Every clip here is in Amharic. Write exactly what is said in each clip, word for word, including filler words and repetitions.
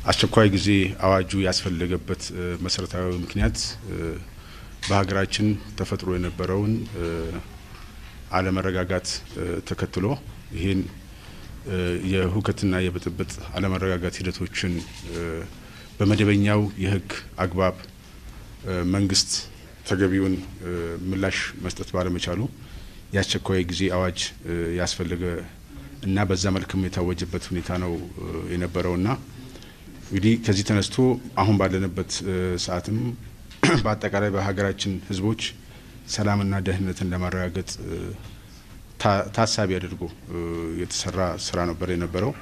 አስቸኳይ ጊዜ አዋጁ ያስፈልገበት መሰረታዊ ምክንያት በሀገራችን ተፈጥሮ የነበረውን አለመረጋጋት ተከትሎ ይሄን የሁከትና የብጥብጥ አለመረጋጋት ሂደቶችን በመደበኛው የህግ አግባብ መንግስት ተገቢውን ምላሽ መስጠት ባለመቻሉ ያስቸኳይ ጊዜ አዋጅ ያስፈልገ እና በዛ መልኩም የታወጀበት ሁኔታ ነው የነበረውና እንግዲህ ከዚህ ተነስቶ አሁን ባለንበት ሰዓትም በአጠቃላይ በሀገራችን ህዝቦች ሰላምና ደህንነትን ለማረጋገጥ ታሳቢ አድርጎ የተሰራ ስራ ነበር የነበረው።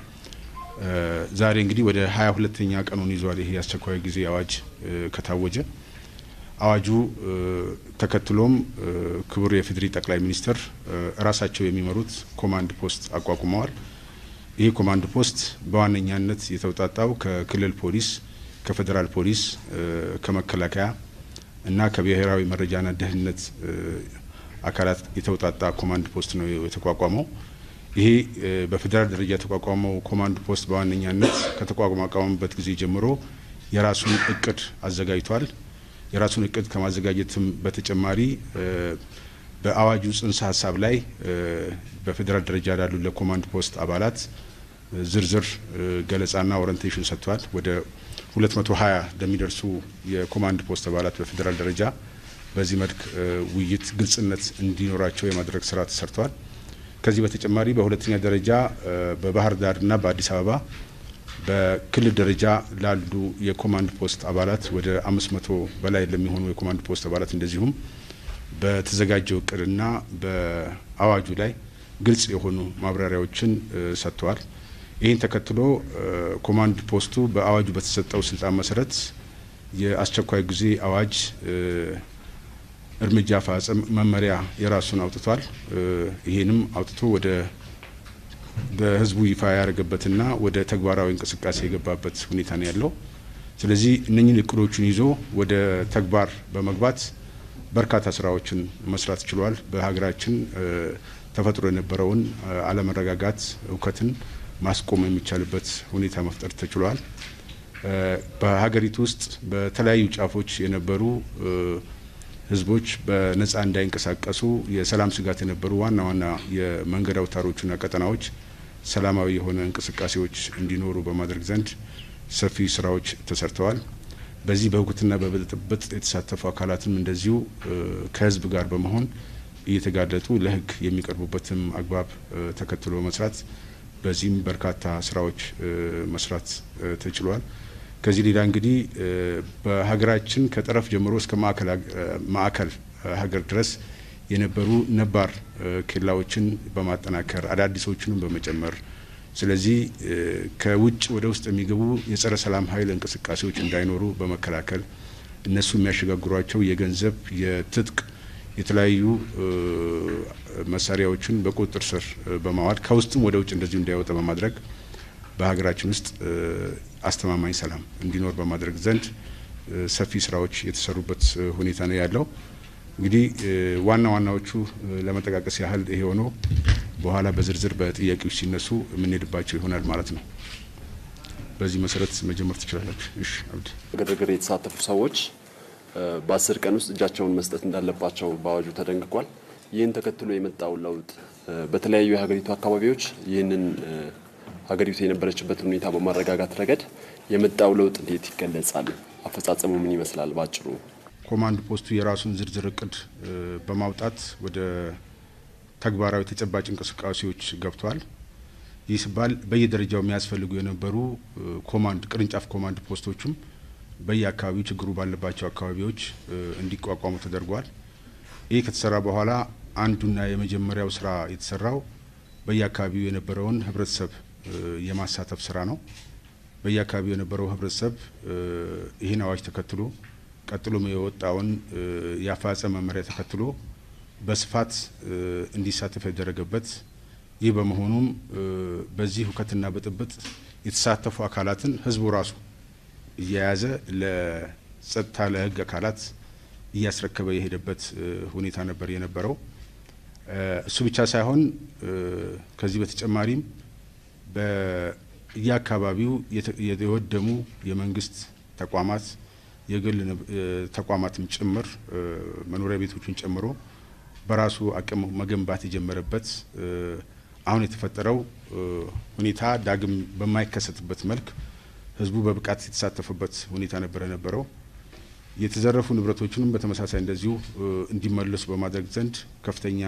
ዛሬ እንግዲህ ወደ ሃያ ሁለተኛ ቀኑን ይዟል ይሄ አስቸኳይ ጊዜ አዋጅ ከታወጀ። አዋጁ ተከትሎም ክቡር የፌዴሪ ጠቅላይ ሚኒስትር ራሳቸው የሚመሩት ኮማንድ ፖስት አቋቁመዋል። ይሄ ኮማንድ ፖስት በዋነኛነት የተውጣጣው ከክልል ፖሊስ፣ ከፌደራል ፖሊስ፣ ከመከላከያ እና ከብሔራዊ መረጃና ደህንነት አካላት የተውጣጣ ኮማንድ ፖስት ነው የተቋቋመው። ይሄ በፌደራል ደረጃ የተቋቋመው ኮማንድ ፖስት በዋነኛነት ከተቋቋመበት ጊዜ ጀምሮ የራሱን እቅድ አዘጋጅቷል። የራሱን እቅድ ከማዘጋጀትም በተጨማሪ በአዋጁ ጽንሰ ሀሳብ ላይ በፌደራል ደረጃ ላሉ ለኮማንድ ፖስት አባላት ዝርዝር ገለጻና ኦሪንቴሽን ሰጥቷል። ወደ ሁለት መቶ ሀያ ለሚደርሱ የኮማንድ ፖስት አባላት በፌደራል ደረጃ በዚህ መልክ ውይይት ግልጽነት እንዲኖራቸው የማድረግ ስራ ተሰርቷል። ከዚህ በተጨማሪ በሁለተኛ ደረጃ በባህር ዳርና በአዲስ አበባ በክልል ደረጃ ላሉ የኮማንድ ፖስት አባላት ወደ አምስት መቶ በላይ ለሚሆኑ የኮማንድ ፖስት አባላት እንደዚሁም በተዘጋጀው እቅድና በአዋጁ ላይ ግልጽ የሆኑ ማብራሪያዎችን ሰጥተዋል። ይህን ተከትሎ ኮማንድ ፖስቱ በአዋጁ በተሰጠው ስልጣን መሰረት የአስቸኳይ ጊዜ አዋጅ እርምጃ አፈጻጸም መመሪያ የራሱን አውጥቷል። ይሄንም አውጥቶ ወደ በህዝቡ ይፋ ያደረገበትና ወደ ተግባራዊ እንቅስቃሴ የገባበት ሁኔታ ነው ያለው። ስለዚህ እነኚህን እቅዶችን ይዞ ወደ ተግባር በመግባት በርካታ ስራዎችን መስራት ችሏል። በሀገራችን ተፈጥሮ የነበረውን አለመረጋጋት እውከትን ማስቆም የሚቻልበት ሁኔታ መፍጠር ተችሏል። በሀገሪቱ ውስጥ በተለያዩ ጫፎች የነበሩ ህዝቦች በነጻ እንዳይንቀሳቀሱ የሰላም ስጋት የነበሩ ዋና ዋና የመንገድ አውታሮችና ቀጠናዎች ሰላማዊ የሆነ እንቅስቃሴዎች እንዲኖሩ በማድረግ ዘንድ ሰፊ ስራዎች ተሰርተዋል። በዚህ በሁከትና በብጥብጥ የተሳተፉ አካላትም እንደዚሁ ከህዝብ ጋር በመሆን እየተጋለጡ ለህግ የሚቀርቡበትም አግባብ ተከትሎ መስራት በዚህም በርካታ ስራዎች መስራት ተችሏል። ከዚህ ሌላ እንግዲህ በሀገራችን ከጠረፍ ጀምሮ እስከ ማዕከል ማዕከል ሀገር ድረስ የነበሩ ነባር ኬላዎችን በማጠናከር አዳዲሶቹንም በመጨመር ስለዚህ ከውጭ ወደ ውስጥ የሚገቡ የጸረ ሰላም ኃይል እንቅስቃሴዎች እንዳይኖሩ በመከላከል እነሱ የሚያሸጋግሯቸው የገንዘብ የትጥቅ የተለያዩ መሳሪያዎችን በቁጥጥር ስር በማዋል ከውስጥም ወደ ውጭ እንደዚሁ እንዳይወጣ በማድረግ በሀገራችን ውስጥ አስተማማኝ ሰላም እንዲኖር በማድረግ ዘንድ ሰፊ ስራዎች የተሰሩበት ሁኔታ ነው ያለው። እንግዲህ ዋና ዋናዎቹ ለመጠቃቀስ ያህል ይሄ ሆኖ በኋላ በዝርዝር በጥያቄዎች ሲነሱ የምንሄድባቸው ይሆናል ማለት ነው። በዚህ መሰረት መጀመር ትችላላችሁ። እሺ አብዲ። ግርግር የተሳተፉ ሰዎች በአስር ቀን ውስጥ እጃቸውን መስጠት እንዳለባቸው በአዋጁ ተደንግጓል። ይህን ተከትሎ የመጣው ለውጥ በተለያዩ የሀገሪቱ አካባቢዎች ይህንን ሀገሪቱ የነበረችበት ሁኔታ በማረጋጋት ረገድ የመጣው ለውጥ እንዴት ይገለጻል? አፈጻጸሙ ምን ይመስላል? ባጭሩ ኮማንድ ፖስቱ የራሱን ዝርዝር እቅድ በማውጣት ወደ ተግባራዊ ተጨባጭ እንቅስቃሴዎች ገብቷል። ይህ ሲባል በየደረጃው የሚያስፈልጉ የነበሩ ኮማንድ ቅርንጫፍ ኮማንድ ፖስቶችም በየአካባቢው ችግሩ ባለባቸው አካባቢዎች እንዲቋቋሙ ተደርጓል። ይህ ከተሰራ በኋላ አንዱና የመጀመሪያው ስራ የተሰራው በየአካባቢው የነበረውን ህብረተሰብ የማሳተፍ ስራ ነው። በየአካባቢው የነበረው ህብረተሰብ ይህን አዋጅ ተከትሎ ቀጥሎም የወጣውን የአፈጻጸም መመሪያ ተከትሎ በስፋት እንዲሳተፍ ያደረገበት ይህ በመሆኑም በዚህ ሁከትና ብጥብጥ የተሳተፉ አካላትን ህዝቡ ራሱ እያያዘ ለጸጥታ ለህግ አካላት እያስረከበ የሄደበት ሁኔታ ነበር የነበረው። እሱ ብቻ ሳይሆን ከዚህ በተጨማሪም ያካባቢው የወደሙ የመንግስት ተቋማት የግል ተቋማትም ጭምር መኖሪያ ቤቶችን ጨምሮ በራሱ አቅም መገንባት የጀመረበት አሁን የተፈጠረው ሁኔታ ዳግም በማይከሰትበት መልክ ህዝቡ በብቃት የተሳተፈበት ሁኔታ ነበር የነበረው። የተዘረፉ ንብረቶችንም በተመሳሳይ እንደዚሁ እንዲመለሱ በማድረግ ዘንድ ከፍተኛ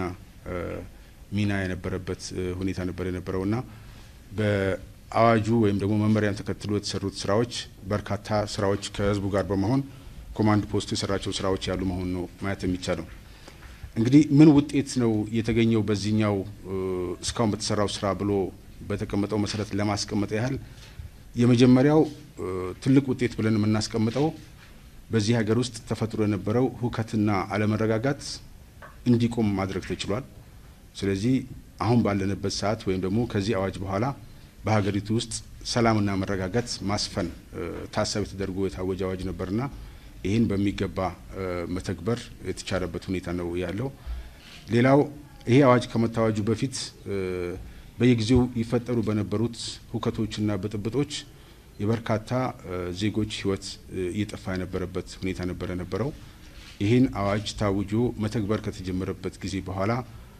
ሚና የነበረበት ሁኔታ ነበር የነበረውና በአዋጁ ወይም ደግሞ መመሪያን ተከትሎ የተሰሩት ስራዎች በርካታ ስራዎች ከህዝቡ ጋር በመሆን ኮማንድ ፖስቱ የሰራቸው ስራዎች ያሉ መሆኑ ነው ማየት የሚቻለው። እንግዲህ ምን ውጤት ነው የተገኘው በዚህኛው እስካሁን በተሰራው ስራ ብሎ በተቀመጠው መሰረት ለማስቀመጥ ያህል የመጀመሪያው ትልቅ ውጤት ብለን የምናስቀምጠው በዚህ ሀገር ውስጥ ተፈጥሮ የነበረው ሁከትና አለመረጋጋት እንዲቆም ማድረግ ተችሏል። ስለዚህ አሁን ባለንበት ሰዓት ወይም ደግሞ ከዚህ አዋጅ በኋላ በሀገሪቱ ውስጥ ሰላምና መረጋጋት ማስፈን ታሳቢ ተደርጎ የታወጀ አዋጅ ነበርና ይህን በሚገባ መተግበር የተቻለበት ሁኔታ ነው ያለው። ሌላው ይሄ አዋጅ ከመታወጁ በፊት በየጊዜው ይፈጠሩ በነበሩት ሁከቶችና ብጥብጦች የበርካታ ዜጎች ህይወት እየጠፋ የነበረበት ሁኔታ ነበር የነበረው። ይህን አዋጅ ታውጆ መተግበር ከተጀመረበት ጊዜ በኋላ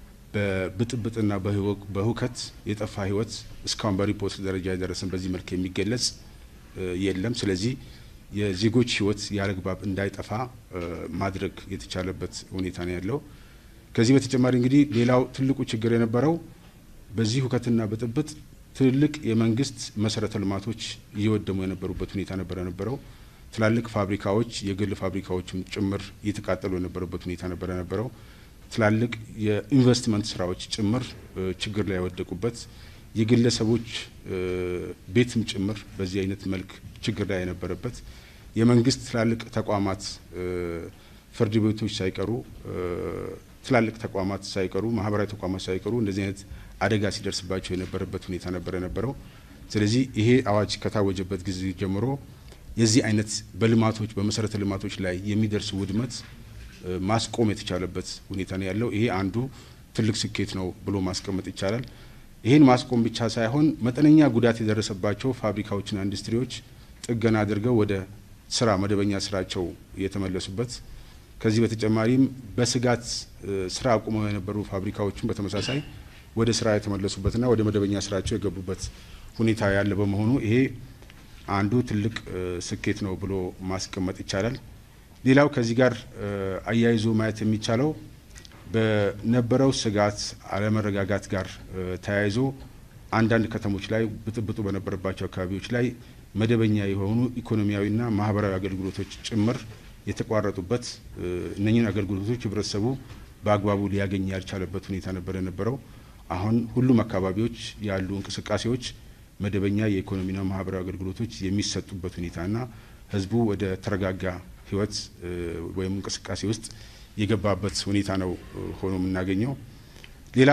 በብጥብጥና በሁከት የጠፋ ህይወት እስካሁን በሪፖርት ደረጃ የደረሰን በዚህ መልክ የሚገለጽ የለም። ስለዚህ የዜጎች ህይወት ያለግባብ እንዳይጠፋ ማድረግ የተቻለበት ሁኔታ ነው ያለው። ከዚህ በተጨማሪ እንግዲህ ሌላው ትልቁ ችግር የነበረው በዚህ ሁከትና ብጥብጥ ትልቅ የመንግስት መሰረተ ልማቶች እየወደሙ የነበሩበት ሁኔታ ነበር የነበረው። ትላልቅ ፋብሪካዎች የግል ፋብሪካዎችም ጭምር እየተቃጠሉ የነበሩበት ሁኔታ ነበር የነበረው። ትላልቅ የኢንቨስትመንት ስራዎች ጭምር ችግር ላይ የወደቁበት የግለሰቦች ቤትም ጭምር በዚህ አይነት መልክ ችግር ላይ የነበረበት የመንግስት ትላልቅ ተቋማት ፍርድ ቤቶች ሳይቀሩ ትላልቅ ተቋማት ሳይቀሩ ማህበራዊ ተቋማት ሳይቀሩ እንደዚህ አይነት አደጋ ሲደርስባቸው የነበረበት ሁኔታ ነበር የነበረው። ስለዚህ ይሄ አዋጅ ከታወጀበት ጊዜ ጀምሮ የዚህ አይነት በልማቶች በመሰረተ ልማቶች ላይ የሚደርስ ውድመት ማስቆም የተቻለበት ሁኔታ ነው ያለው። ይሄ አንዱ ትልቅ ስኬት ነው ብሎ ማስቀመጥ ይቻላል። ይሄን ማስቆም ብቻ ሳይሆን መጠነኛ ጉዳት የደረሰባቸው ፋብሪካዎችና ኢንዱስትሪዎች ጥገና አድርገው ወደ ስራ መደበኛ ስራቸው የተመለሱበት፣ ከዚህ በተጨማሪም በስጋት ስራ አቁመው የነበሩ ፋብሪካዎችን በተመሳሳይ ወደ ስራ የተመለሱበትና ወደ መደበኛ ስራቸው የገቡበት ሁኔታ ያለ በመሆኑ ይሄ አንዱ ትልቅ ስኬት ነው ብሎ ማስቀመጥ ይቻላል። ሌላው ከዚህ ጋር አያይዞ ማየት የሚቻለው በነበረው ስጋት አለመረጋጋት ጋር ተያይዞ አንዳንድ ከተሞች ላይ ብጥብጡ በነበረባቸው አካባቢዎች ላይ መደበኛ የሆኑ ኢኮኖሚያዊና ማህበራዊ አገልግሎቶች ጭምር የተቋረጡበት እነኚህን አገልግሎቶች ህብረተሰቡ በአግባቡ ሊያገኝ ያልቻለበት ሁኔታ ነበር የነበረው። አሁን ሁሉም አካባቢዎች ያሉ እንቅስቃሴዎች መደበኛ የኢኮኖሚና ማህበራዊ አገልግሎቶች የሚሰጡበት ሁኔታና ህዝቡ ወደ ተረጋጋ ህይወት ወይም እንቅስቃሴ ውስጥ የገባበት ሁኔታ ነው ሆኖ የምናገኘው። ሌላ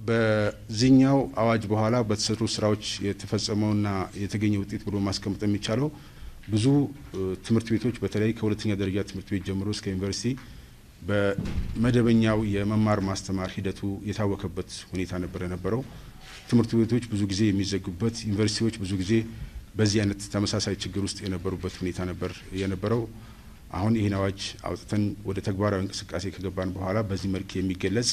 በዚህኛው አዋጅ በኋላ በተሰሩ ስራዎች የተፈጸመውና የተገኘ ውጤት ብሎ ማስቀመጥ የሚቻለው ብዙ ትምህርት ቤቶች በተለይ ከሁለተኛ ደረጃ ትምህርት ቤት ጀምሮ እስከ ዩኒቨርሲቲ በመደበኛው የመማር ማስተማር ሂደቱ የታወከበት ሁኔታ ነበር የነበረው። ትምህርት ቤቶች ብዙ ጊዜ የሚዘጉበት፣ ዩኒቨርሲቲዎች ብዙ ጊዜ በዚህ አይነት ተመሳሳይ ችግር ውስጥ የነበሩበት ሁኔታ ነበር የነበረው። አሁን ይህን አዋጅ አውጥተን ወደ ተግባራዊ እንቅስቃሴ ከገባን በኋላ በዚህ መልክ የሚገለጽ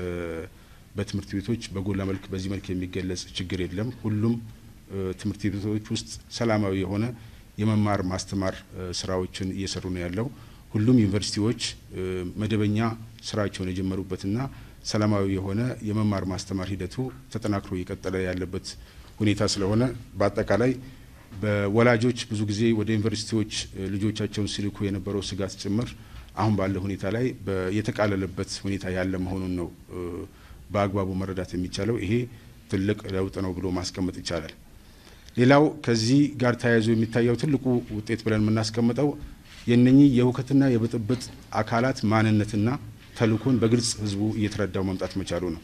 በትምህርት ቤቶች በጎላ መልክ በዚህ መልክ የሚገለጽ ችግር የለም። ሁሉም ትምህርት ቤቶች ውስጥ ሰላማዊ የሆነ የመማር ማስተማር ስራዎችን እየሰሩ ነው ያለው። ሁሉም ዩኒቨርሲቲዎች መደበኛ ስራቸውን የጀመሩበትና ሰላማዊ የሆነ የመማር ማስተማር ሂደቱ ተጠናክሮ እየቀጠለ ያለበት ሁኔታ ስለሆነ በአጠቃላይ በወላጆች ብዙ ጊዜ ወደ ዩኒቨርሲቲዎች ልጆቻቸውን ሲልኩ የነበረው ስጋት ጭምር አሁን ባለው ሁኔታ ላይ የተቃለለበት ሁኔታ ያለ መሆኑን ነው በአግባቡ መረዳት የሚቻለው። ይሄ ትልቅ ለውጥ ነው ብሎ ማስቀመጥ ይቻላል። ሌላው ከዚህ ጋር ተያይዞ የሚታየው ትልቁ ውጤት ብለን የምናስቀምጠው የነኚህ የሁከትና የብጥብጥ አካላት ማንነትና ተልእኮን በግልጽ ህዝቡ እየተረዳው መምጣት መቻሉ ነው።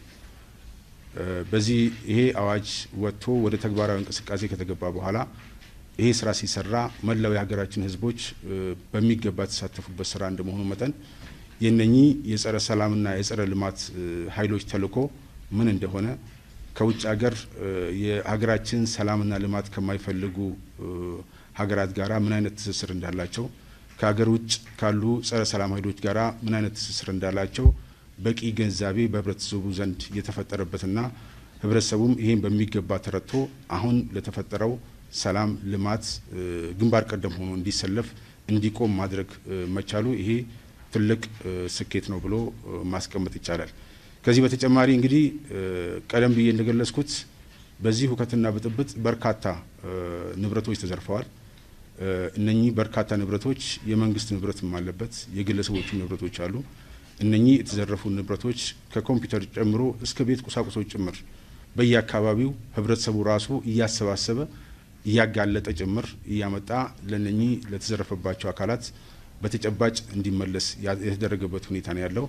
በዚህ ይሄ አዋጅ ወጥቶ ወደ ተግባራዊ እንቅስቃሴ ከተገባ በኋላ ይሄ ስራ ሲሰራ መላው የሀገራችን ህዝቦች በሚገባ ተሳተፉበት ስራ እንደመሆኑ መጠን የነኚህ የጸረ ሰላምና የጸረ ልማት ኃይሎች ተልእኮ ምን እንደሆነ ከውጭ ሀገር የሀገራችን ሰላምና ልማት ከማይፈልጉ ሀገራት ጋራ ምን አይነት ትስስር እንዳላቸው ከሀገር ውጭ ካሉ ጸረ ሰላም ኃይሎች ጋራ ምን አይነት ትስስር እንዳላቸው በቂ ገንዛቤ በህብረተሰቡ ዘንድ የተፈጠረበትና ህብረተሰቡም ይሄን በሚገባ ተረድቶ አሁን ለተፈጠረው ሰላም ልማት ግንባር ቀደም ሆኖ እንዲሰለፍ እንዲቆም ማድረግ መቻሉ ይሄ ትልቅ ስኬት ነው ብሎ ማስቀመጥ ይቻላል። ከዚህ በተጨማሪ እንግዲህ ቀደም ብዬ እንደገለጽኩት በዚህ ሁከትና ብጥብጥ በርካታ ንብረቶች ተዘርፈዋል። እነኚህ በርካታ ንብረቶች የመንግስት ንብረትም አለበት፣ የግለሰቦች ንብረቶች አሉ። እነኚህ የተዘረፉ ንብረቶች ከኮምፒውተር ጨምሮ እስከ ቤት ቁሳቁሶች ጭምር በየአካባቢው ህብረተሰቡ ራሱ እያሰባሰበ እያጋለጠ ጭምር እያመጣ ለነኚህ ለተዘረፈባቸው አካላት በተጨባጭ እንዲመለስ የተደረገበት ሁኔታ ነው ያለው።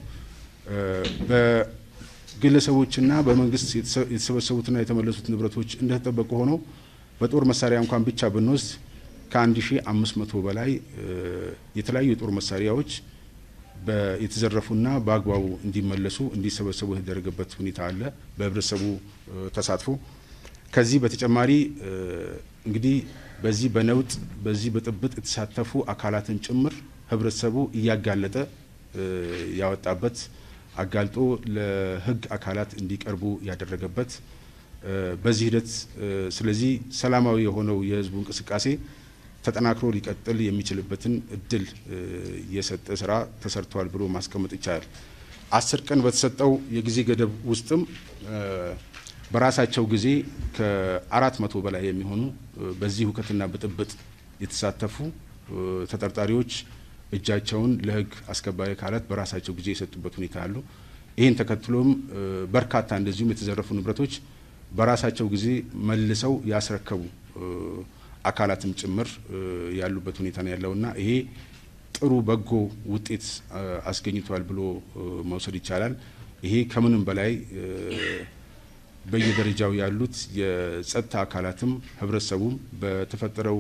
በግለሰቦችና በመንግስት የተሰበሰቡትና የተመለሱት ንብረቶች እንደተጠበቁ ሆነው በጦር መሳሪያ እንኳን ብቻ ብንወስድ ከአንድ ሺህ አምስት መቶ በላይ የተለያዩ የጦር መሳሪያዎች የተዘረፉና በአግባቡ እንዲመለሱ እንዲሰበሰቡ የተደረገበት ሁኔታ አለ በህብረተሰቡ ተሳትፎ። ከዚህ በተጨማሪ እንግዲህ በዚህ በነውጥ በዚህ በጥብጥ የተሳተፉ አካላትን ጭምር ህብረተሰቡ እያጋለጠ ያወጣበት አጋልጦ ለህግ አካላት እንዲቀርቡ ያደረገበት በዚህ ሂደት ስለዚህ ሰላማዊ የሆነው የህዝቡ እንቅስቃሴ ተጠናክሮ ሊቀጥል የሚችልበትን እድል የሰጠ ስራ ተሰርቷል ብሎ ማስቀመጥ ይቻላል። አስር ቀን በተሰጠው የጊዜ ገደብ ውስጥም በራሳቸው ጊዜ ከአራት መቶ በላይ የሚሆኑ በዚህ ሁከትና ብጥብጥ የተሳተፉ ተጠርጣሪዎች እጃቸውን ለህግ አስከባሪ አካላት በራሳቸው ጊዜ የሰጡበት ሁኔታ አሉ። ይህን ተከትሎም በርካታ እንደዚሁም የተዘረፉ ንብረቶች በራሳቸው ጊዜ መልሰው ያስረከቡ አካላትም ጭምር ያሉበት ሁኔታ ነው ያለውና ይሄ ጥሩ በጎ ውጤት አስገኝቷል ብሎ መውሰድ ይቻላል። ይሄ ከምንም በላይ በየደረጃው ያሉት የጸጥታ አካላትም ህብረተሰቡም በተፈጠረው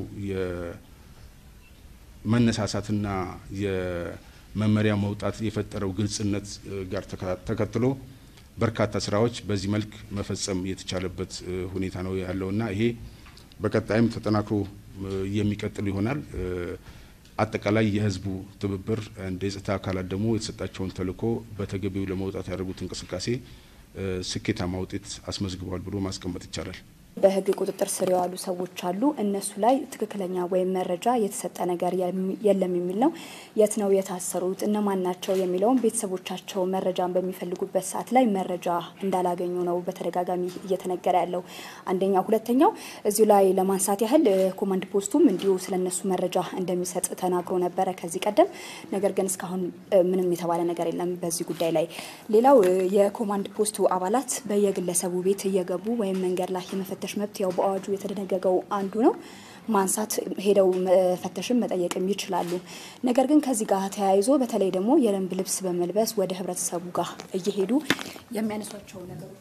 የመነሳሳትና የመመሪያ መውጣት የፈጠረው ግልጽነት ጋር ተከትሎ በርካታ ስራዎች በዚህ መልክ መፈጸም የተቻለበት ሁኔታ ነው ያለውና ይሄ በቀጣይም ተጠናክሮ የሚቀጥል ይሆናል። አጠቃላይ የህዝቡ ትብብር እንደ የጸጥታ አካላት ደግሞ የተሰጣቸውን ተልዕኮ በተገቢው ለመውጣት ያደረጉት እንቅስቃሴ ስኬታማ ውጤት አስመዝግቧል ብሎ ማስቀመጥ ይቻላል። በህግ ቁጥጥር ስር ያሉ ሰዎች አሉ። እነሱ ላይ ትክክለኛ ወይም መረጃ የተሰጠ ነገር የለም የሚል ነው። የት ነው የታሰሩት እነማን ናቸው የሚለውን ቤተሰቦቻቸው መረጃን በሚፈልጉበት ሰዓት ላይ መረጃ እንዳላገኙ ነው በተደጋጋሚ እየተነገረ ያለው። አንደኛው ሁለተኛው እዚሁ ላይ ለማንሳት ያህል ኮማንድ ፖስቱም እንዲሁ ስለነሱ መረጃ እንደሚሰጥ ተናግሮ ነበረ ከዚህ ቀደም። ነገር ግን እስካሁን ምንም የተባለ ነገር የለም በዚህ ጉዳይ ላይ። ሌላው የኮማንድ ፖስቱ አባላት በየግለሰቡ ቤት እየገቡ ወይም መንገድ ላይ የመፈተሽ መብት ያው በአዋጁ የተደነገገው አንዱ ነው። ማንሳት ሄደው መፈተሽም መጠየቅም ይችላሉ። ነገር ግን ከዚህ ጋር ተያይዞ በተለይ ደግሞ የደንብ ልብስ በመልበስ ወደ ህብረተሰቡ ጋር እየሄዱ የሚያነሷቸው ነገሮች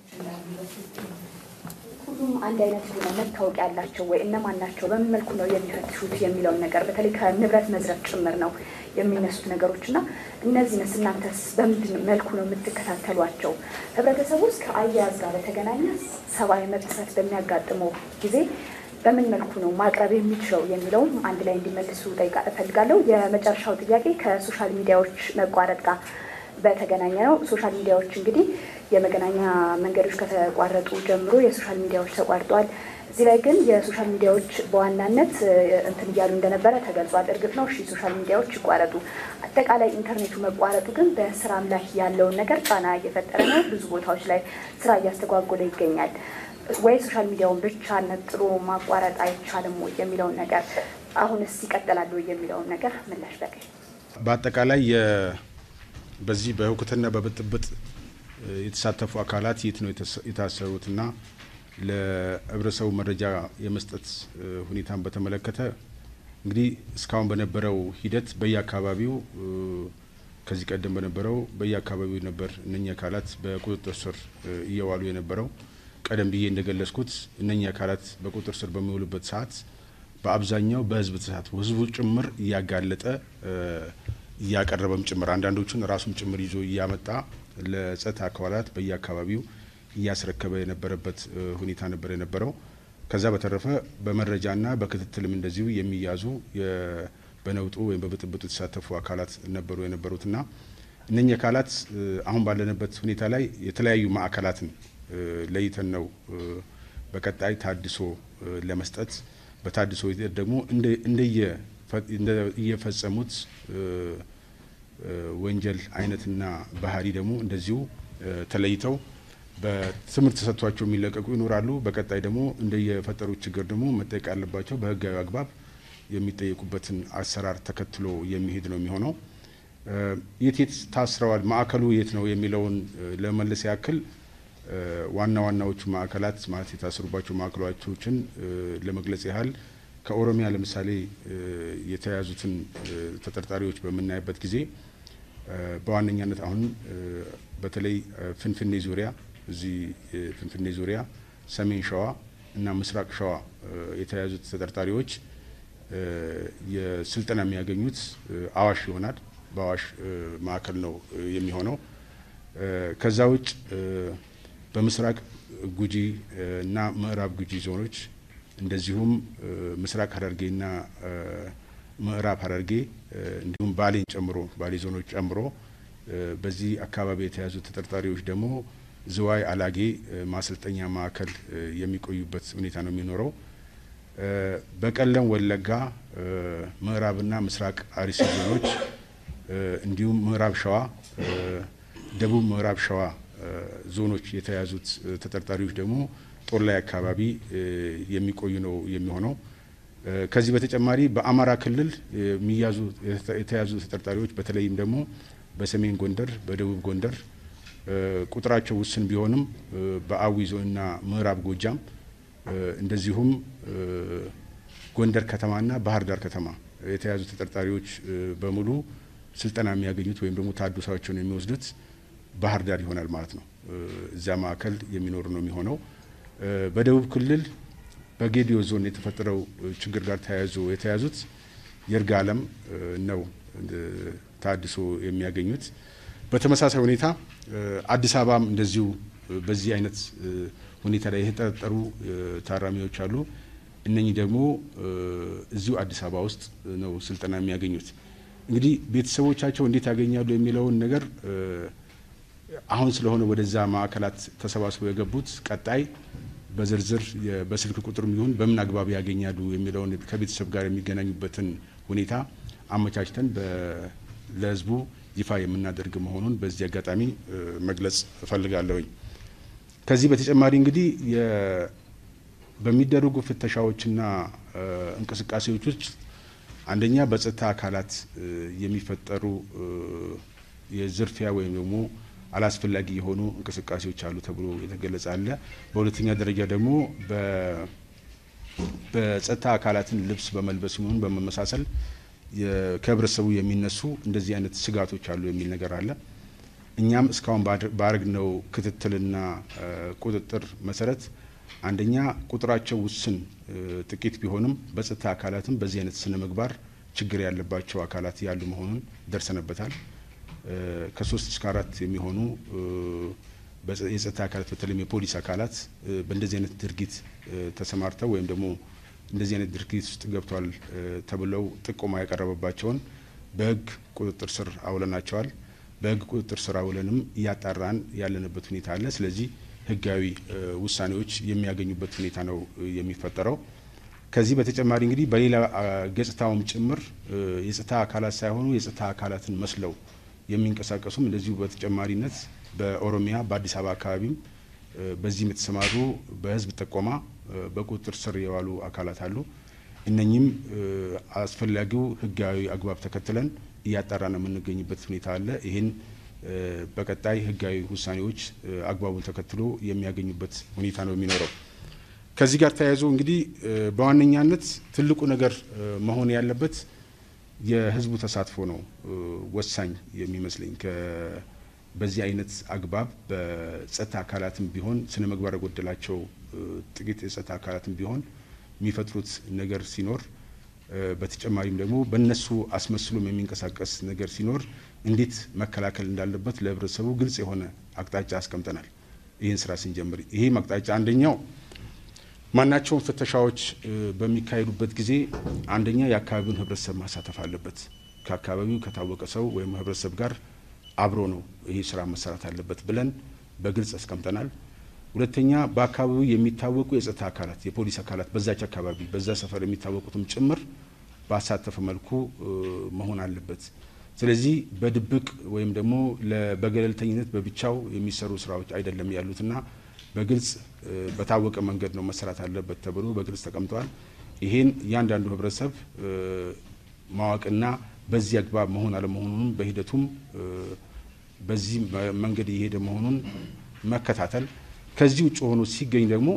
ሁሉም አንድ አይነት ነው መታወቂያ ያላቸው ወይ እነማን ናቸው በምን መልኩ ነው የሚፈትሹት የሚለው ነገር በተለይ ከንብረት መዝረፍ ጭምር ነው የሚነሱት ነገሮችና እነዚህስ እናንተስ በምን መልኩ ነው የምትከታተሏቸው? ህብረተሰቡ ውስጥ ከአያያዝ ጋር በተገናኘ ሰብአዊ መብት ጥሰት በሚያጋጥመው ጊዜ በምን መልኩ ነው ማቅረብ የሚችለው የሚለው አንድ ላይ እንዲመልሱ ጠይቃ እፈልጋለሁ። የመጨረሻው ጥያቄ ከሶሻል ሚዲያዎች መቋረጥ ጋር በተገናኘ ነው። ሶሻል ሚዲያዎች እንግዲህ የመገናኛ መንገዶች ከተቋረጡ ጀምሮ የሶሻል ሚዲያዎች ተቋርጧል። እዚህ ላይ ግን የሶሻል ሚዲያዎች በዋናነት እንትን እያሉ እንደነበረ ተገልጿል። እርግጥ ነው እሺ ሶሻል ሚዲያዎች ይቋረጡ፣ አጠቃላይ ኢንተርኔቱ መቋረጡ ግን በስራም ላይ ያለውን ነገር ጫና እየፈጠረ ነው። ብዙ ቦታዎች ላይ ስራ እያስተጓጎለ ይገኛል። ወይ ሶሻል ሚዲያውን ብቻ ነጥሎ ማቋረጥ አይቻልም ወይ የሚለውን ነገር አሁንስ ይቀጥላል ወይ የሚለውን ነገር ምላሽ በቀኝ በአጠቃላይ በዚህ በሁከትና በብጥብጥ የተሳተፉ አካላት የት ነው የታሰሩትና ለህብረተሰቡ መረጃ የመስጠት ሁኔታን በተመለከተ እንግዲህ እስካሁን በነበረው ሂደት በየአካባቢው ከዚህ ቀደም በነበረው በየአካባቢው ነበር እነኛ አካላት በቁጥጥር ስር እየዋሉ የነበረው። ቀደም ብዬ እንደገለጽኩት እነኛ አካላት በቁጥጥር ስር በሚውሉበት ሰዓት በአብዛኛው በህዝብ ተሳትፎ ህዝቡ ጭምር እያጋለጠ እያቀረበም ጭምር አንዳንዶቹን ራሱም ጭምር ይዞ እያመጣ ለጸጥታ አካላት በየአካባቢው እያስረከበ የነበረበት ሁኔታ ነበር የነበረው። ከዛ በተረፈ በመረጃና በክትትልም እንደዚሁ የሚያዙ በነውጡ ወይም በብጥብጡ የተሳተፉ አካላት ነበሩ የነበሩትና እነኛ አካላት አሁን ባለንበት ሁኔታ ላይ የተለያዩ ማዕከላትን ለይተን ነው በቀጣይ ታድሶ ለመስጠት በታድሶ ሂደት ደግሞ እንደየ እየፈጸሙት ወንጀል አይነትና ባህሪ ደግሞ እንደዚሁ ተለይተው በትምህርት ተሰጥቷቸው የሚለቀቁ ይኖራሉ። በቀጣይ ደግሞ እንደየፈጠሩት ችግር ደግሞ መጠየቅ ያለባቸው በህጋዊ አግባብ የሚጠየቁበትን አሰራር ተከትሎ የሚሄድ ነው የሚሆነው። የት የት ታስረዋል ማዕከሉ የት ነው የሚለውን ለመለስ ያክል ዋና ዋናዎቹ ማዕከላት ማለት የታሰሩባቸው ማዕከላቶችን ለመግለጽ ያህል ከኦሮሚያ ለምሳሌ የተያዙትን ተጠርጣሪዎች በመናይበት ጊዜ በዋነኛነት አሁን በተለይ ፍንፍኔ ዙሪያ እዚህ ፍንፍኔ ዙሪያ ሰሜን ሸዋ እና ምስራቅ ሸዋ የተያዙት ተጠርጣሪዎች የስልጠና የሚያገኙት አዋሽ ይሆናል። በአዋሽ ማዕከል ነው የሚሆነው። ከዛ ውጭ በምስራቅ ጉጂ እና ምዕራብ ጉጂ ዞኖች እንደዚሁም ምስራቅ ሐረርጌና ምዕራብ ሐረርጌ እንዲሁም ባሌን ጨምሮ ባሌ ዞኖች ጨምሮ በዚህ አካባቢ የተያዙ ተጠርጣሪዎች ደግሞ ዝዋይ አላጌ ማሰልጠኛ ማዕከል የሚቆዩበት ሁኔታ ነው የሚኖረው። በቀለም ወለጋ ምዕራብና ምስራቅ አርሲ ዞኖች እንዲሁም ምዕራብ ሸዋ ደቡብ ምዕራብ ሸዋ ዞኖች የተያዙት ተጠርጣሪዎች ደግሞ ጦር ላይ አካባቢ የሚቆዩ ነው የሚሆነው። ከዚህ በተጨማሪ በአማራ ክልል የሚያዙ የተያዙ ተጠርጣሪዎች በተለይም ደግሞ በሰሜን ጎንደር በደቡብ ጎንደር ቁጥራቸው ውስን ቢሆንም በአዊ ዞንና ምዕራብ ጎጃም እንደዚሁም ጎንደር ከተማና ባህር ዳር ከተማ የተያዙ ተጠርጣሪዎች በሙሉ ስልጠና የሚያገኙት ወይም ደግሞ ታድሶአቸውን የሚወስዱት ባህር ዳር ይሆናል ማለት ነው። እዛ ማዕከል የሚኖር ነው የሚሆነው። በደቡብ ክልል በጌዲዮ ዞን የተፈጠረው ችግር ጋር ተያይዞ የተያዙት ይርጋለም ነው ታድሶ የሚያገኙት። በተመሳሳይ ሁኔታ አዲስ አበባም እንደዚሁ በዚህ አይነት ሁኔታ ላይ የተጠረጠሩ ታራሚዎች አሉ። እነኚህ ደግሞ እዚሁ አዲስ አበባ ውስጥ ነው ስልጠና የሚያገኙት። እንግዲህ ቤተሰቦቻቸው እንዴት ያገኛሉ የሚለውን ነገር አሁን ስለሆነ ወደዛ ማዕከላት ተሰባስበው የገቡት ቀጣይ በዝርዝር በስልክ ቁጥርም ይሁን በምን አግባብ ያገኛሉ የሚለውን ከቤተሰብ ጋር የሚገናኙበትን ሁኔታ አመቻችተን ለህዝቡ ይፋ የምናደርግ መሆኑን በዚህ አጋጣሚ መግለጽ እፈልጋለሁኝ። ከዚህ በተጨማሪ እንግዲህ በሚደረጉ ፍተሻዎችና እንቅስቃሴዎች ውስጥ አንደኛ በጸጥታ አካላት የሚፈጠሩ የዝርፊያ ወይም ደግሞ አላስፈላጊ የሆኑ እንቅስቃሴዎች አሉ ተብሎ የተገለጸ አለ። በሁለተኛ ደረጃ ደግሞ በጸጥታ አካላትን ልብስ በመልበስ ይሁን በመመሳሰል ከህብረተሰቡ የሚነሱ እንደዚህ አይነት ስጋቶች አሉ የሚል ነገር አለ። እኛም እስካሁን ባረግነው ክትትልና ቁጥጥር መሰረት አንደኛ ቁጥራቸው ውስን ጥቂት ቢሆንም በጸጥታ አካላትም በዚህ አይነት ስነ ምግባር ችግር ያለባቸው አካላት ያሉ መሆኑን ደርሰንበታል። ከሶስት እስከ አራት የሚሆኑ የጸጥታ አካላት በተለይም የፖሊስ አካላት በእንደዚህ አይነት ድርጊት ተሰማርተው ወይም ደግሞ እንደዚህ አይነት ድርጊት ውስጥ ገብቷል ተብለው ጥቆማ ያቀረበባቸውን በህግ ቁጥጥር ስር አውለናቸዋል። በህግ ቁጥጥር ስር አውለንም እያጣራን ያለንበት ሁኔታ አለ። ስለዚህ ህጋዊ ውሳኔዎች የሚያገኙበት ሁኔታ ነው የሚፈጠረው። ከዚህ በተጨማሪ እንግዲህ በሌላ ገጽታውም ጭምር የጸጥታ አካላት ሳይሆኑ የጸጥታ አካላትን መስለው የሚንቀሳቀሱም እንደዚሁ በተጨማሪነት በኦሮሚያ በአዲስ አበባ አካባቢም በዚህም የተሰማሩ በህዝብ ጥቆማ በቁጥጥር ስር የዋሉ አካላት አሉ። እነኚህም አስፈላጊው ህጋዊ አግባብ ተከትለን እያጣራን የምንገኝበት ሁኔታ አለ። ይህን በቀጣይ ህጋዊ ውሳኔዎች አግባቡን ተከትሎ የሚያገኙበት ሁኔታ ነው የሚኖረው። ከዚህ ጋር ተያይዞ እንግዲህ በዋነኛነት ትልቁ ነገር መሆን ያለበት የህዝቡ ተሳትፎ ነው ወሳኝ የሚመስለኝ። በዚህ አይነት አግባብ በጸጥታ አካላትም ቢሆን ስነ ምግባር የጎደላቸው ጥቂት የጸጥታ አካላትም ቢሆን የሚፈጥሩት ነገር ሲኖር በተጨማሪም ደግሞ በእነሱ አስመስሎም የሚንቀሳቀስ ነገር ሲኖር እንዴት መከላከል እንዳለበት ለህብረተሰቡ ግልጽ የሆነ አቅጣጫ አስቀምጠናል። ይህን ስራ ስንጀምር ይሄ ማቅጣጫ አንደኛው ማናቸውን ፍተሻዎች በሚካሄዱበት ጊዜ አንደኛ የአካባቢውን ህብረተሰብ ማሳተፍ አለበት። ከአካባቢው ከታወቀ ሰው ወይም ህብረተሰብ ጋር አብሮ ነው ይሄ ስራ መሰራት አለበት ብለን በግልጽ አስቀምጠናል። ሁለተኛ በአካባቢው የሚታወቁ የጸጥታ አካላት የፖሊስ አካላት በዛች አካባቢ በዛ ሰፈር የሚታወቁትም ጭምር ባሳተፈ መልኩ መሆን አለበት። ስለዚህ በድብቅ ወይም ደግሞ በገለልተኝነት በብቻው የሚሰሩ ስራዎች አይደለም ያሉትና በግልጽ በታወቀ መንገድ ነው መሰራት አለበት ተብሎ በግልጽ ተቀምጧል። ይሄን ያንዳንዱ ህብረተሰብ ማወቅና በዚህ አግባብ መሆን አለመሆኑን በሂደቱም በዚህ መንገድ እየሄደ መሆኑን መከታተል ከዚህ ውጭ ሆኖ ሲገኝ ደግሞ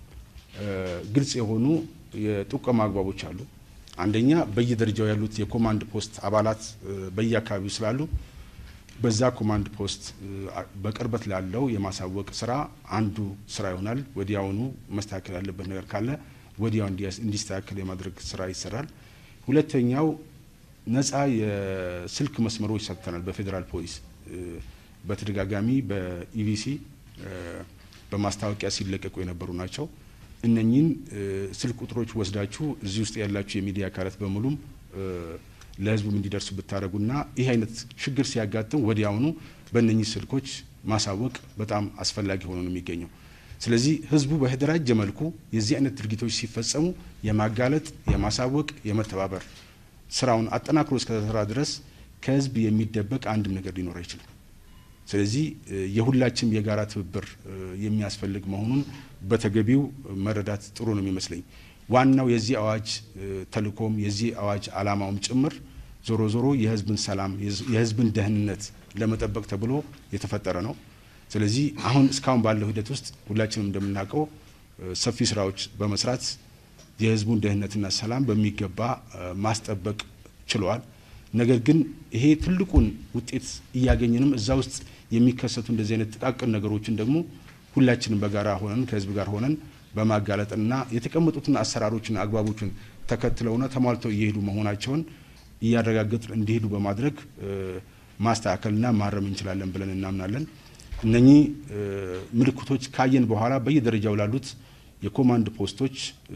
ግልጽ የሆኑ የጥቆማ አግባቦች አሉ። አንደኛ በየደረጃው ያሉት የኮማንድ ፖስት አባላት በየአካባቢው ስላሉ በዛ ኮማንድ ፖስት በቅርበት ላለው የማሳወቅ ስራ አንዱ ስራ ይሆናል። ወዲያውኑ መስተካከል ያለበት ነገር ካለ ወዲያው እንዲስተካከል የማድረግ ስራ ይሰራል። ሁለተኛው ነፃ የስልክ መስመሮች ሰጥተናል። በፌደራል ፖሊስ በተደጋጋሚ በኢቢሲ በማስታወቂያ ሲለቀቁ የነበሩ ናቸው። እነኚህን ስልክ ቁጥሮች ወስዳችሁ እዚህ ውስጥ ያላችሁ የሚዲያ አካላት በሙሉም ለህዝቡም እንዲደርሱ ብታረጉና ይህ አይነት ችግር ሲያጋጥም ወዲያውኑ በእነኚህ ስልኮች ማሳወቅ በጣም አስፈላጊ ሆኖ ነው የሚገኘው። ስለዚህ ህዝቡ በተደራጀ መልኩ የዚህ አይነት ድርጊቶች ሲፈጸሙ የማጋለጥ የማሳወቅ የመተባበር ስራውን አጠናክሮ እስከተሰራ ድረስ ከህዝብ የሚደበቅ አንድም ነገር ሊኖር አይችልም። ስለዚህ የሁላችንም የጋራ ትብብር የሚያስፈልግ መሆኑን በተገቢው መረዳት ጥሩ ነው የሚመስለኝ። ዋናው የዚህ አዋጅ ተልእኮም የዚህ አዋጅ አላማውም ጭምር ዞሮ ዞሮ የህዝብን ሰላም የህዝብን ደህንነት ለመጠበቅ ተብሎ የተፈጠረ ነው። ስለዚህ አሁን እስካሁን ባለው ሂደት ውስጥ ሁላችንም እንደምናውቀው ሰፊ ስራዎች በመስራት የህዝቡን ደህንነትና ሰላም በሚገባ ማስጠበቅ ችለዋል። ነገር ግን ይሄ ትልቁን ውጤት እያገኘንም እዛ ውስጥ የሚከሰቱ እንደዚህ አይነት ጥቃቅን ነገሮችን ደግሞ ሁላችንም በጋራ ሆነን ከህዝብ ጋር ሆነን በማጋለጥና የተቀመጡትን አሰራሮችን አግባቦችን ተከትለውና ተሟልተው እየሄዱ መሆናቸውን እያረጋገጡ እንዲሄዱ በማድረግ ማስተካከልና ማረም እንችላለን ብለን እናምናለን። እነኚህ ምልክቶች ካየን በኋላ በየደረጃው ላሉት የኮማንድ ፖስቶች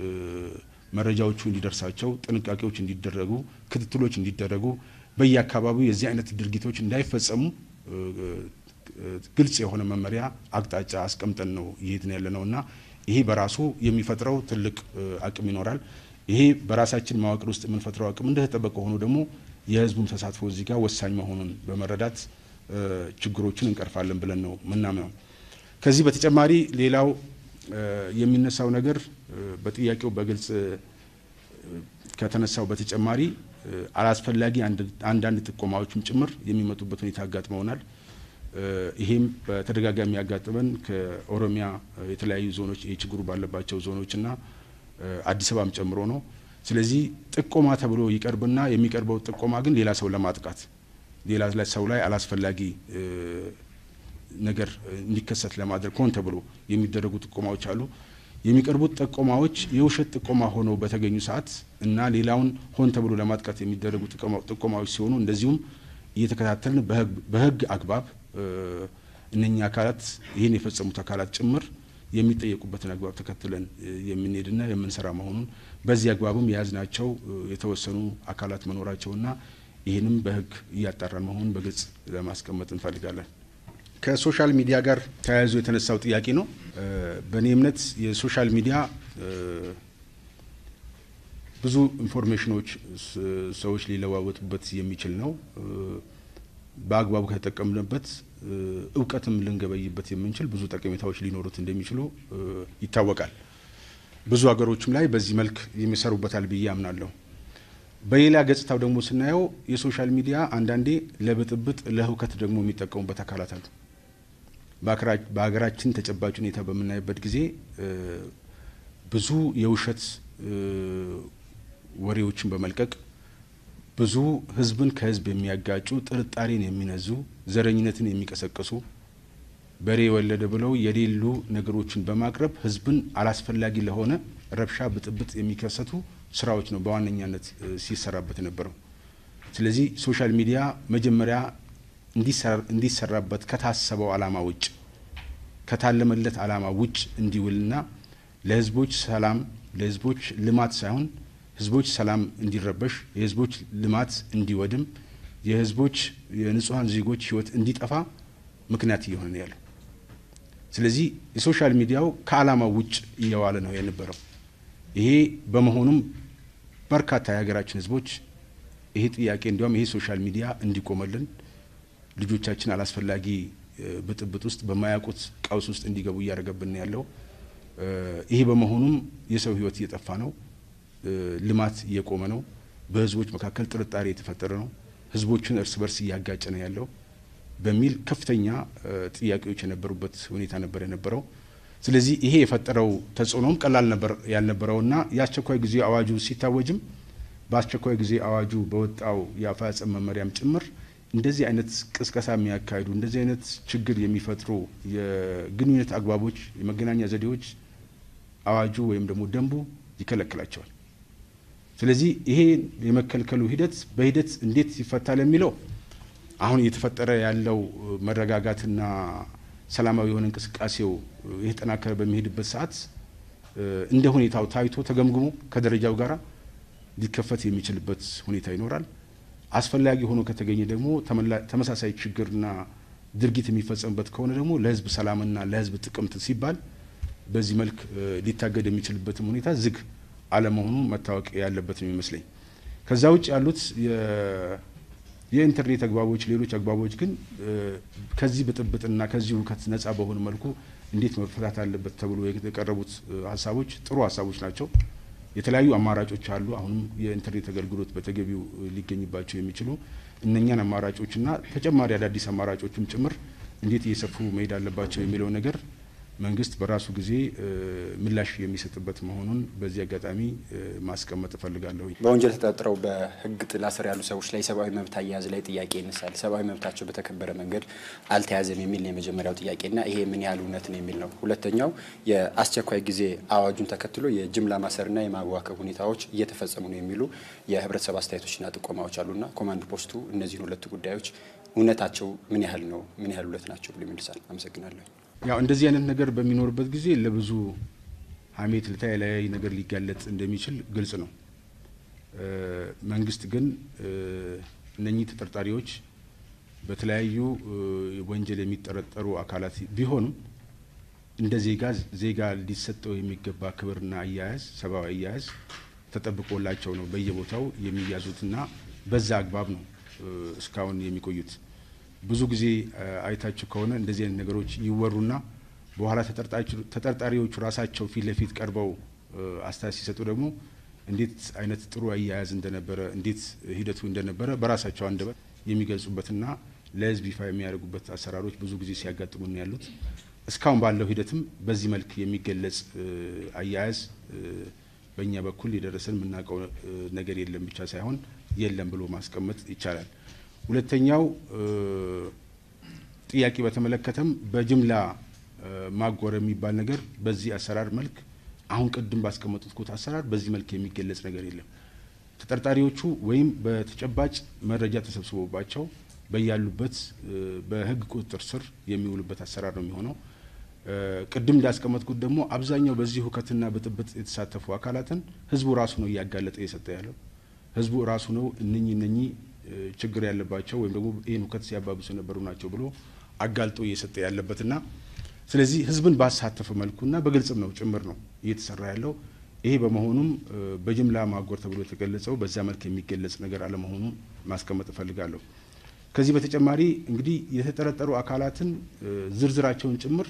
መረጃዎቹ እንዲደርሳቸው ጥንቃቄዎች እንዲደረጉ ክትትሎች እንዲደረጉ በየአካባቢው የዚህ አይነት ድርጊቶች እንዳይፈጸሙ ግልጽ የሆነ መመሪያ አቅጣጫ አስቀምጠን ነው ይሄድን ያለነውና ይሄ በራሱ የሚፈጥረው ትልቅ አቅም ይኖራል። ይሄ በራሳችን መዋቅር ውስጥ የምንፈጥረው አቅም እንደተጠበቀ ሆኖ ደግሞ የህዝቡም ተሳትፎ እዚህ ጋር ወሳኝ መሆኑን በመረዳት ችግሮችን እንቀርፋለን ብለን ነው ምናምነው። ከዚህ በተጨማሪ ሌላው የሚነሳው ነገር በጥያቄው በግልጽ ከተነሳው በተጨማሪ አላስፈላጊ አንዳንድ ጥቆማዎችም ጭምር የሚመጡበት ሁኔታ አጋጥመውናል። ይሄም በተደጋጋሚ ያጋጥመን ከኦሮሚያ የተለያዩ ዞኖች የችግሩ ባለባቸው ዞኖችና አዲስ አበባም ጨምሮ ነው። ስለዚህ ጥቆማ ተብሎ ይቀርብና የሚቀርበው ጥቆማ ግን ሌላ ሰው ለማጥቃት ሌላ ሰው ላይ አላስፈላጊ ነገር እንዲከሰት ለማድረግ ሆን ተብሎ የሚደረጉ ጥቆማዎች አሉ። የሚቀርቡት ጥቆማዎች የውሸት ጥቆማ ሆነው በተገኙ ሰዓት እና ሌላውን ሆን ተብሎ ለማጥቃት የሚደረጉ ጥቆማዎች ሲሆኑ እንደዚሁም እየተከታተልን በህግ አግባብ እነኛ አካላት ይህን የፈጸሙት አካላት ጭምር የሚጠየቁበትን አግባብ ተከትለን የምንሄድና የምንሰራ መሆኑን በዚህ አግባብም የያዝናቸው የተወሰኑ አካላት መኖራቸውና ይህንም በህግ እያጣራን መሆኑን በግልጽ ለማስቀመጥ እንፈልጋለን። ከሶሻል ሚዲያ ጋር ተያይዞ የተነሳው ጥያቄ ነው። በእኔ እምነት የሶሻል ሚዲያ ብዙ ኢንፎርሜሽኖች ሰዎች ሊለዋወጡበት የሚችል ነው። በአግባቡ ከተጠቀምንበት እውቀትም ልንገበይበት የምንችል ብዙ ጠቀሜታዎች ሊኖሩት እንደሚችሉ ይታወቃል። ብዙ ሀገሮችም ላይ በዚህ መልክ የሚሰሩበታል ብዬ አምናለሁ። በሌላ ገጽታው ደግሞ ስናየው የሶሻል ሚዲያ አንዳንዴ ለብጥብጥ ለሁከት ደግሞ የሚጠቀሙበት አካላት አሉ። በሀገራችን ተጨባጭ ሁኔታ በምናይበት ጊዜ ብዙ የውሸት ወሬዎችን በመልቀቅ ብዙ ህዝብን ከህዝብ የሚያጋጩ ጥርጣሬን የሚነዙ ዘረኝነትን የሚቀሰቅሱ በሬ ወለደ ብለው የሌሉ ነገሮችን በማቅረብ ህዝብን አላስፈላጊ ለሆነ ረብሻ ብጥብጥ የሚከሰቱ ስራዎች ነው በዋነኛነት ሲሰራበት የነበረው። ስለዚህ ሶሻል ሚዲያ መጀመሪያ እንዲሰራበት ከታሰበው አላማ ውጭ ከታለመለት ዓላማ ውጭ እንዲውልና ለህዝቦች ሰላም ለህዝቦች ልማት ሳይሆን ህዝቦች ሰላም እንዲረበሽ የህዝቦች ልማት እንዲወድም የህዝቦች የንጹሃን ዜጎች ህይወት እንዲጠፋ ምክንያት እየሆነ ነው ያለው። ስለዚህ የሶሻል ሚዲያው ከዓላማው ውጭ እየዋለ ነው የነበረው። ይሄ በመሆኑም በርካታ የሀገራችን ህዝቦች ይሄ ጥያቄ እንዲያውም ይሄ ሶሻል ሚዲያ እንዲቆመልን ልጆቻችን አላስፈላጊ ብጥብጥ ውስጥ በማያውቁት ቀውስ ውስጥ እንዲገቡ እያደረገብን ያለው ይሄ በመሆኑም የሰው ህይወት እየጠፋ ነው፣ ልማት እየቆመ ነው፣ በህዝቦች መካከል ጥርጣሬ የተፈጠረ ነው፣ ህዝቦችን እርስ በርስ እያጋጨ ነው ያለው በሚል ከፍተኛ ጥያቄዎች የነበሩበት ሁኔታ ነበር የነበረው። ስለዚህ ይሄ የፈጠረው ተጽዕኖም ቀላል ነበር ያልነበረውና የአስቸኳይ ጊዜ አዋጁ ሲታወጅም በአስቸኳይ ጊዜ አዋጁ በወጣው የአፈጻጸም መመሪያም ጭምር እንደዚህ አይነት ቅስቀሳ የሚያካሂዱ እንደዚህ አይነት ችግር የሚፈጥሩ የግንኙነት አግባቦች የመገናኛ ዘዴዎች አዋጁ ወይም ደግሞ ደንቡ ይከለክላቸዋል። ስለዚህ ይሄ የመከልከሉ ሂደት በሂደት እንዴት ይፈታል የሚለው አሁን እየተፈጠረ ያለው መረጋጋትና ሰላማዊ የሆነ እንቅስቃሴው የተጠናከረ በሚሄድበት ሰዓት እንደ ሁኔታው ታይቶ ተገምግሞ ከደረጃው ጋራ ሊከፈት የሚችልበት ሁኔታ ይኖራል። አስፈላጊ ሆኖ ከተገኘ ደግሞ ተመሳሳይ ችግርና ድርጊት የሚፈጸምበት ከሆነ ደግሞ ለህዝብ ሰላምና ለህዝብ ጥቅም ሲባል በዚህ መልክ ሊታገድ የሚችልበት ሁኔታ ዝግ አለመሆኑ መታወቅ ያለበት ነው የሚመስለኝ። ከዛ ውጭ ያሉት የኢንተርኔት አግባቦች ሌሎች አግባቦች ግን ከዚህ ብጥብጥና ከዚህ ሁከት ነፃ በሆነ መልኩ እንዴት መፈታት አለበት ተብሎ የቀረቡት ሀሳቦች ጥሩ ሀሳቦች ናቸው። የተለያዩ አማራጮች አሉ። አሁንም የኢንተርኔት አገልግሎት በተገቢው ሊገኝባቸው የሚችሉ እነኛን አማራጮችና ተጨማሪ አዳዲስ አማራጮችም ጭምር እንዴት እየሰፉ መሄድ አለባቸው የሚለው ነገር መንግስት በራሱ ጊዜ ምላሽ የሚሰጥበት መሆኑን በዚህ አጋጣሚ ማስቀመጥ ፈልጋለሁ። በወንጀል ተጠርጥረው በህግ ጥላ ስር ያሉ ሰዎች ላይ ሰብአዊ መብት አያያዝ ላይ ጥያቄ ይነሳል። ሰብአዊ መብታቸው በተከበረ መንገድ አልተያዘም የሚል ነው የመጀመሪያው ጥያቄና ይሄ ምን ያህል እውነት ነው የሚል ነው። ሁለተኛው የአስቸኳይ ጊዜ አዋጁን ተከትሎ የጅምላ ማሰርና የማዋከብ ሁኔታዎች እየተፈጸሙ ነው የሚሉ የህብረተሰብ አስተያየቶችና ጥቆማዎች አሉና ኮማንድ ፖስቱ እነዚህን ሁለት ጉዳዮች እውነታቸው ምን ያህል ነው ምን ያህል እውነት ናቸው ብሎ ይመልሳል? አመሰግናለሁ። ያው እንደዚህ አይነት ነገር በሚኖርበት ጊዜ ለብዙ ሀሜት ለተለያየ ነገር ሊጋለጥ እንደሚችል ግልጽ ነው። መንግስት ግን እነኚህ ተጠርጣሪዎች በተለያዩ ወንጀል የሚጠረጠሩ አካላት ቢሆኑም እንደ ዜጋ ዜጋ ሊሰጠው የሚገባ ክብርና አያያዝ ሰብአዊ አያያዝ ተጠብቆላቸው ነው በየቦታው የሚያዙትና በዛ አግባብ ነው እስካሁን የሚቆዩት። ብዙ ጊዜ አይታችሁ ከሆነ እንደዚህ አይነት ነገሮች ይወሩና በኋላ ተጠርጣሪዎቹ ራሳቸው ፊት ለፊት ቀርበው አስተያየት ሲሰጡ ደግሞ እንዴት አይነት ጥሩ አያያዝ እንደነበረ እንዴት ሂደቱ እንደነበረ በራሳቸው አንደበት የሚገልጹበትና ለህዝብ ይፋ የሚያደርጉበት አሰራሮች ብዙ ጊዜ ሲያጋጥሙ ነው ያሉት። እስካሁን ባለው ሂደትም በዚህ መልክ የሚገለጽ አያያዝ በእኛ በኩል የደረሰን የምናውቀው ነገር የለም ብቻ ሳይሆን የለም ብሎ ማስቀመጥ ይቻላል። ሁለተኛው ጥያቄ በተመለከተም በጅምላ ማጎር የሚባል ነገር በዚህ አሰራር መልክ አሁን ቅድም ባስቀመጡት ኮት አሰራር በዚህ መልክ የሚገለጽ ነገር የለም። ተጠርጣሪዎቹ ወይም በተጨባጭ መረጃ ተሰብስቦባቸው በያሉበት በህግ ቁጥጥር ስር የሚውሉበት አሰራር ነው የሚሆነው። ቅድም እንዳስቀመጥኩት ደግሞ አብዛኛው በዚህ ሁከትና ብጥብጥ የተሳተፉ አካላትን ህዝቡ ራሱ ነው እያጋለጠ እየሰጠ ያለው። ህዝቡ ራሱ ነው እነኚህ እነኚህ ችግር ያለባቸው ወይም ደግሞ ይሄን ሁከት ሲያባብሱ የነበሩ ናቸው ብሎ አጋልጦ እየሰጠ ያለበትና ስለዚህ ህዝብን ባሳተፈ መልኩና በግልጽም ነው ጭምር ነው እየተሰራ ያለው። ይሄ በመሆኑም በጅምላ ማጎር ተብሎ የተገለጸው በዛ መልክ የሚገለጽ ነገር አለመሆኑን ማስቀመጥ እፈልጋለሁ። ከዚህ በተጨማሪ እንግዲህ የተጠረጠሩ አካላትን ዝርዝራቸውን ጭምር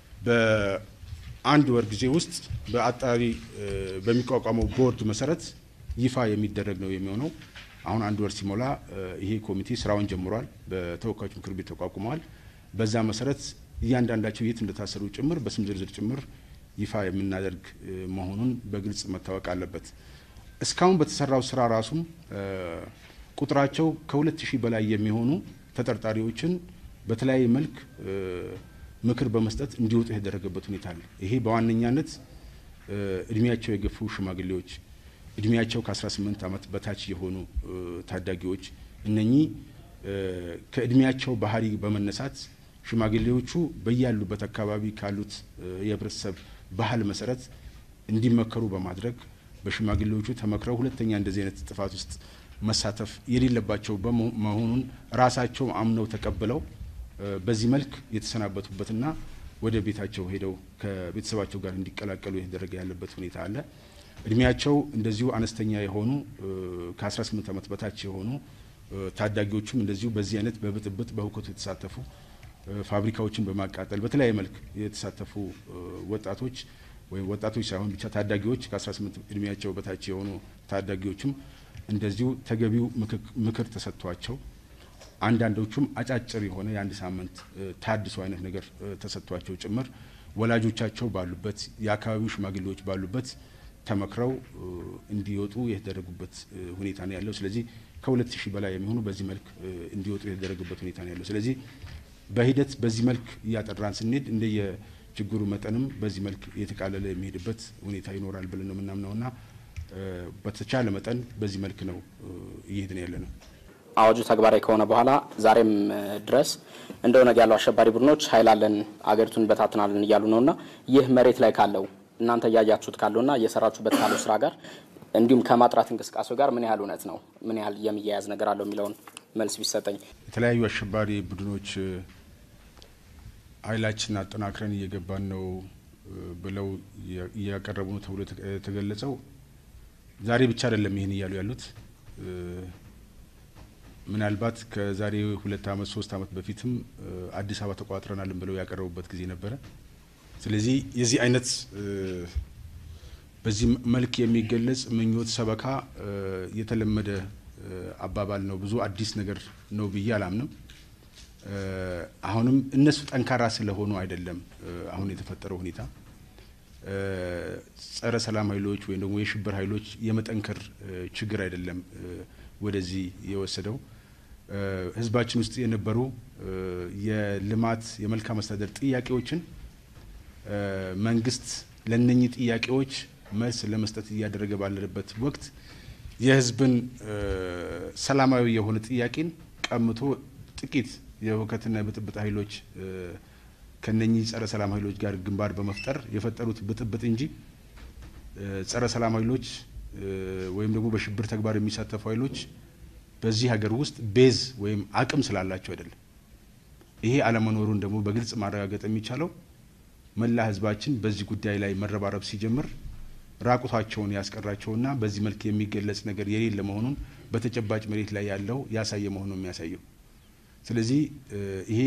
በአንድ ወር ጊዜ ውስጥ በአጣሪ በሚቋቋመው ቦርድ መሰረት ይፋ የሚደረግ ነው የሚሆነው። አሁን አንድ ወር ሲሞላ ይሄ ኮሚቴ ስራውን ጀምሯል። በተወካዮች ምክር ቤት ተቋቁሟል። በዛ መሰረት እያንዳንዳቸው የት እንደታሰሩ ጭምር በስም ዝርዝር ጭምር ይፋ የምናደርግ መሆኑን በግልጽ መታወቅ አለበት። እስካሁን በተሰራው ስራ ራሱም ቁጥራቸው ከሁለት ሺህ በላይ የሚሆኑ ተጠርጣሪዎችን በተለያየ መልክ ምክር በመስጠት እንዲወጡ የተደረገበት ሁኔታ አለ። ይሄ በዋነኛነት እድሜያቸው የገፉ ሽማግሌዎች እድሜያቸው ከ18 ዓመት በታች የሆኑ ታዳጊዎች እነኚህ ከእድሜያቸው ባህሪ በመነሳት ሽማግሌዎቹ በያሉበት አካባቢ ካሉት የህብረተሰብ ባህል መሰረት እንዲመከሩ በማድረግ በሽማግሌዎቹ ተመክረው ሁለተኛ እንደዚህ አይነት ጥፋት ውስጥ መሳተፍ የሌለባቸው በመሆኑን ራሳቸው አምነው ተቀበለው በዚህ መልክ የተሰናበቱበትና ወደ ቤታቸው ሄደው ከቤተሰባቸው ጋር እንዲቀላቀሉ የተደረገ ያለበት ሁኔታ አለ። እድሜያቸው እንደዚሁ አነስተኛ የሆኑ ከ18 ዓመት በታች የሆኑ ታዳጊዎችም እንደዚሁ በዚህ አይነት በብጥብጥ በሁከቱ የተሳተፉ ፋብሪካዎችን በማቃጠል በተለያየ መልክ የተሳተፉ ወጣቶች ወይ ወጣቶች ሳይሆን ብቻ ታዳጊዎች ከ18 እድሜያቸው በታች የሆኑ ታዳጊዎችም እንደዚሁ ተገቢው ምክር ተሰጥቷቸው አንዳንዶቹም አጫጭር የሆነ የአንድ ሳምንት ታድሶ አይነት ነገር ተሰጥቷቸው ጭምር ወላጆቻቸው ባሉበት የአካባቢው ሽማግሌዎች ባሉበት ተመክረው እንዲወጡ የተደረጉበት ሁኔታ ነው ያለው። ስለዚህ ከሁለት ሺህ በላይ የሚሆኑ በዚህ መልክ እንዲወጡ የተደረጉበት ሁኔታ ነው ያለው። ስለዚህ በሂደት በዚህ መልክ ያጠራን ስንሄድ እንደየ ችግሩ መጠንም በዚህ መልክ የተቃለለ የሚሄድበት ሁኔታ ይኖራል ብለን ነው የምናምነውና በተቻለ መጠን በዚህ መልክ ነው እየሄድን ያለነው። አዋጁ ተግባራዊ ከሆነ በኋላ ዛሬም ድረስ እንደሆነ ያለው አሸባሪ ቡድኖች ኃይል አለን አገሪቱን በታትናለን እያሉ ነውና ይህ መሬት ላይ ካለው እናንተ ያያችሁት ካለውና እየሰራችሁበት ካለው ስራ ጋር እንዲሁም ከማጥራት እንቅስቃሴው ጋር ምን ያህል እውነት ነው ምን ያህል የሚያያዝ ነገር አለው የሚለውን መልስ ቢሰጠኝ። የተለያዩ አሸባሪ ቡድኖች ኃይላችን አጠናክረን እየገባን ነው ብለው ያቀረቡ ነው ተብሎ ተገለጸው ዛሬ ብቻ አይደለም ይሄን ይያሉ ያሉት ምናልባት ከዛሬ ሁለት አመት ሶስት አመት በፊትም አዲስ አበባ ተቋጥረናል ብለው ያቀረቡበት ጊዜ ነበር። ስለዚህ የዚህ አይነት በዚህ መልክ የሚገለጽ ምኞት ሰበካ የተለመደ አባባል ነው። ብዙ አዲስ ነገር ነው ብዬ አላምንም። አሁንም እነሱ ጠንካራ ስለሆኑ አይደለም አሁን የተፈጠረው ሁኔታ ጸረ ሰላም ኃይሎች ወይ ደግሞ የሽብር ኃይሎች የመጠንከር ችግር አይደለም ወደዚህ የወሰደው ህዝባችን ውስጥ የነበሩ የልማት የመልካም አስተዳደር ጥያቄዎችን መንግስት ለነኚህ ጥያቄዎች መልስ ለመስጠት እያደረገ ባለበት ወቅት የህዝብን ሰላማዊ የሆነ ጥያቄን ቀምቶ ጥቂት የሁከትና የብጥብጥ ኃይሎች ከነኚህ ጸረ ሰላም ኃይሎች ጋር ግንባር በመፍጠር የፈጠሩት ብጥብጥ እንጂ ጸረ ሰላም ኃይሎች ወይም ደግሞ በሽብር ተግባር የሚሳተፉ ኃይሎች በዚህ ሀገር ውስጥ ቤዝ ወይም አቅም ስላላቸው አይደለም። ይሄ አለመኖሩን ደግሞ በግልጽ ማረጋገጥ የሚቻለው መላ ህዝባችን በዚህ ጉዳይ ላይ መረባረብ ሲጀምር ራቁታቸውን ያስቀራቸውና በዚህ መልክ የሚገለጽ ነገር የሌለ መሆኑን በተጨባጭ መሬት ላይ ያለው ያሳየ መሆኑን የሚያሳየው። ስለዚህ ይሄ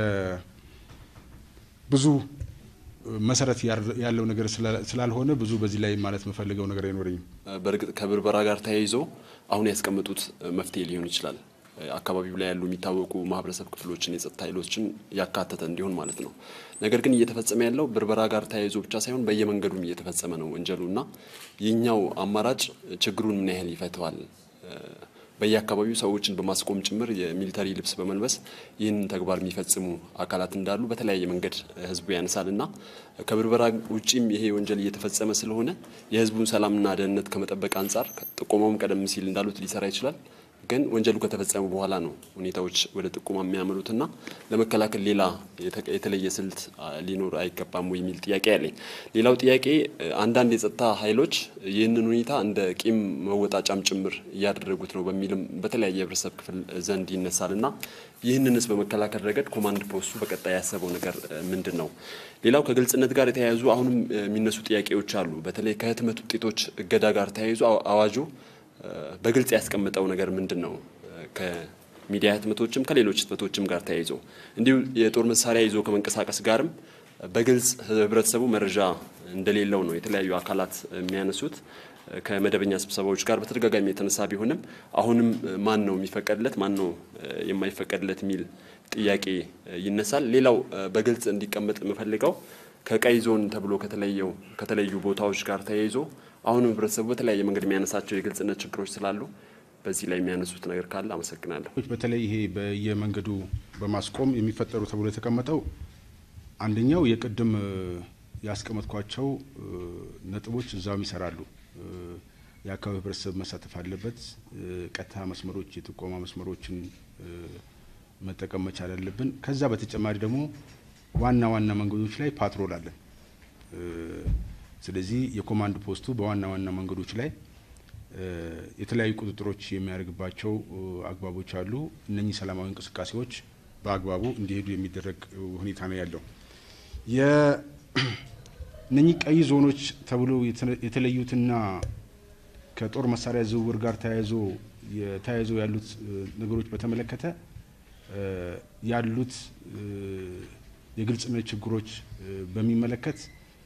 ከብዙ መሰረት ያለው ነገር ስላልሆነ ብዙ በዚህ ላይ ማለት መፈልገው ነገር አይኖርኝም። በርግጥ ከብርበራ ጋር ተያይዞ አሁን ያስቀመጡት መፍትሄ ሊሆን ይችላል አካባቢው ላይ ያሉ የሚታወቁ ማህበረሰብ ክፍሎችን የጸጥታ ኃይሎችን ያካተተ እንዲሆን ማለት ነው። ነገር ግን እየተፈጸመ ያለው ብርበራ ጋር ተያይዞ ብቻ ሳይሆን በየመንገዱም እየተፈጸመ ነው ወንጀሉና የኛው አማራጭ ችግሩን ምን ያህል ይፈታዋል? በየአካባቢው ሰዎችን በማስቆም ጭምር የሚሊተሪ ልብስ በመልበስ ይህን ተግባር የሚፈጽሙ አካላት እንዳሉ በተለያየ መንገድ ህዝቡ ያነሳልና ከብርበራ ውጪም ይሄ ወንጀል እየተፈጸመ ስለሆነ የህዝቡን ሰላምና ደህንነት ከመጠበቅ አንፃር ጥቆማውም ቀደም ሲል እንዳሉት ሊሰራ ይችላል። ግን ወንጀሉ ከተፈጸመ በኋላ ነው ሁኔታዎች ወደ ጥቆማ የሚያመሩትና ለመከላከል ሌላ የተለየ ስልት ሊኖር አይገባም ወይ የሚል ጥያቄ ያለኝ። ሌላው ጥያቄ አንዳንድ የጸጥታ ኃይሎች ይህንን ሁኔታ እንደ ቂም መወጣጫም ጭምር እያደረጉት ነው በሚልም በተለያየ ህብረተሰብ ክፍል ዘንድ ይነሳልና ይህንንስ በመከላከል ረገድ ኮማንድ ፖስቱ በቀጣይ ያሰበው ነገር ምንድነው? ሌላው ከግልጽነት ጋር የተያያዙ አሁንም የሚነሱ ጥያቄዎች አሉ። በተለይ ከህትመት ውጤቶች እገዳ ጋር ተያይዞ አዋጁ በግልጽ ያስቀመጠው ነገር ምንድነው? ከሚዲያ ህትመቶችም ከሌሎች ህትመቶችም ጋር ተያይዞ እንዲሁ የጦር መሳሪያ ይዞ ከመንቀሳቀስ ጋርም በግልጽ ህብረተሰቡ መረጃ እንደሌለው ነው የተለያዩ አካላት የሚያነሱት። ከመደበኛ ስብሰባዎች ጋር በተደጋጋሚ የተነሳ ቢሆንም አሁንም ማን ነው የሚፈቀድለት ማን ነው የማይፈቀድለት የሚል ጥያቄ ይነሳል። ሌላው በግልጽ እንዲቀመጥ የምፈልገው ከቀይ ዞን ተብሎ ከተለየው ከተለዩ ቦታዎች ጋር ተያይዞ አሁንም ህብረተሰቡ በተለያየ መንገድ የሚያነሳቸው የግልጽነት ችግሮች ስላሉ በዚህ ላይ የሚያነሱት ነገር ካለ አመሰግናለሁ። በተለይ ይሄ በየመንገዱ በማስቆም የሚፈጠሩ ተብሎ የተቀመጠው አንደኛው የቅድም ያስቀመጥኳቸው ነጥቦች እዛው ይሰራሉ። የአካባቢ ህብረተሰብ መሳተፍ አለበት። ቀጥታ መስመሮች የጥቆማ መስመሮችን መጠቀም መቻል አለብን። ከዛ በተጨማሪ ደግሞ ዋና ዋና መንገዶች ላይ ፓትሮል አለን። ስለዚህ የኮማንድ ፖስቱ በዋና ዋና መንገዶች ላይ የተለያዩ ቁጥጥሮች የሚያደርግባቸው አግባቦች አሉ። እነኚህ ሰላማዊ እንቅስቃሴዎች በአግባቡ እንዲሄዱ የሚደረግ ሁኔታ ነው ያለው። የእነኚህ ቀይ ዞኖች ተብሎ የተለዩትና ከጦር መሳሪያ ዝውውር ጋር ተያይዞ የተያይዞ ያሉት ነገሮች በተመለከተ ያሉት የግልጽነት ችግሮች በሚመለከት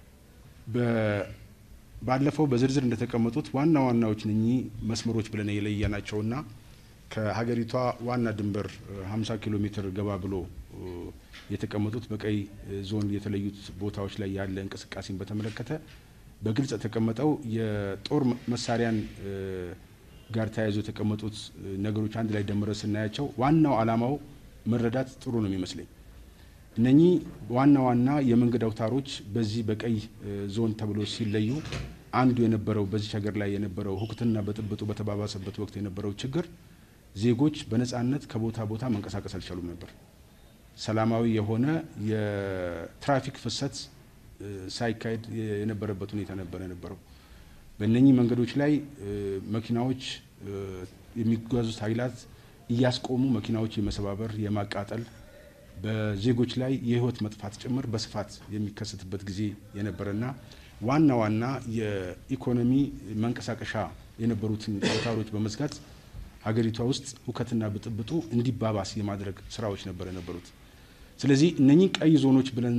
ባለፈው በዝርዝር እንደተቀመጡት ዋና ዋናዎች እነኚህ መስመሮች ብለን የለየናቸውና ከሀገሪቷ ዋና ድንበር ሀምሳ ኪሎ ሜትር ገባ ብሎ የተቀመጡት በቀይ ዞን የተለዩት ቦታዎች ላይ ያለ እንቅስቃሴን በተመለከተ በግልጽ የተቀመጠው የጦር መሳሪያን ጋር ተያይዞ የተቀመጡት ነገሮች አንድ ላይ ደምረን ስናያቸው ዋናው ዓላማው መረዳት ጥሩ ነው የሚመስለኝ። እነኚህ ዋና ዋና የመንገድ አውታሮች በዚህ በቀይ ዞን ተብሎ ሲለዩ አንዱ የነበረው በዚህ ሀገር ላይ የነበረው ሁከትና በጥብጡ በተባባሰበት ወቅት የነበረው ችግር ዜጎች በነጻነት ከቦታ ቦታ መንቀሳቀስ አልቻሉም ነበር። ሰላማዊ የሆነ የትራፊክ ፍሰት ሳይካሄድ የነበረበት ሁኔታ ነበር የነበረው። በእነኚህ መንገዶች ላይ መኪናዎች የሚጓዙት ኃይላት እያስቆሙ መኪናዎች የመሰባበር የማቃጠል በዜጎች ላይ የህይወት መጥፋት ጭምር በስፋት የሚከሰትበት ጊዜ የነበረና ዋና ዋና የኢኮኖሚ መንቀሳቀሻ የነበሩትን አውታሮች በመዝጋት ሀገሪቷ ውስጥ ሁከትና ብጥብጡ እንዲባባስ የማድረግ ስራዎች ነበር የነበሩት። ስለዚህ እነኚህ ቀይ ዞኖች ብለን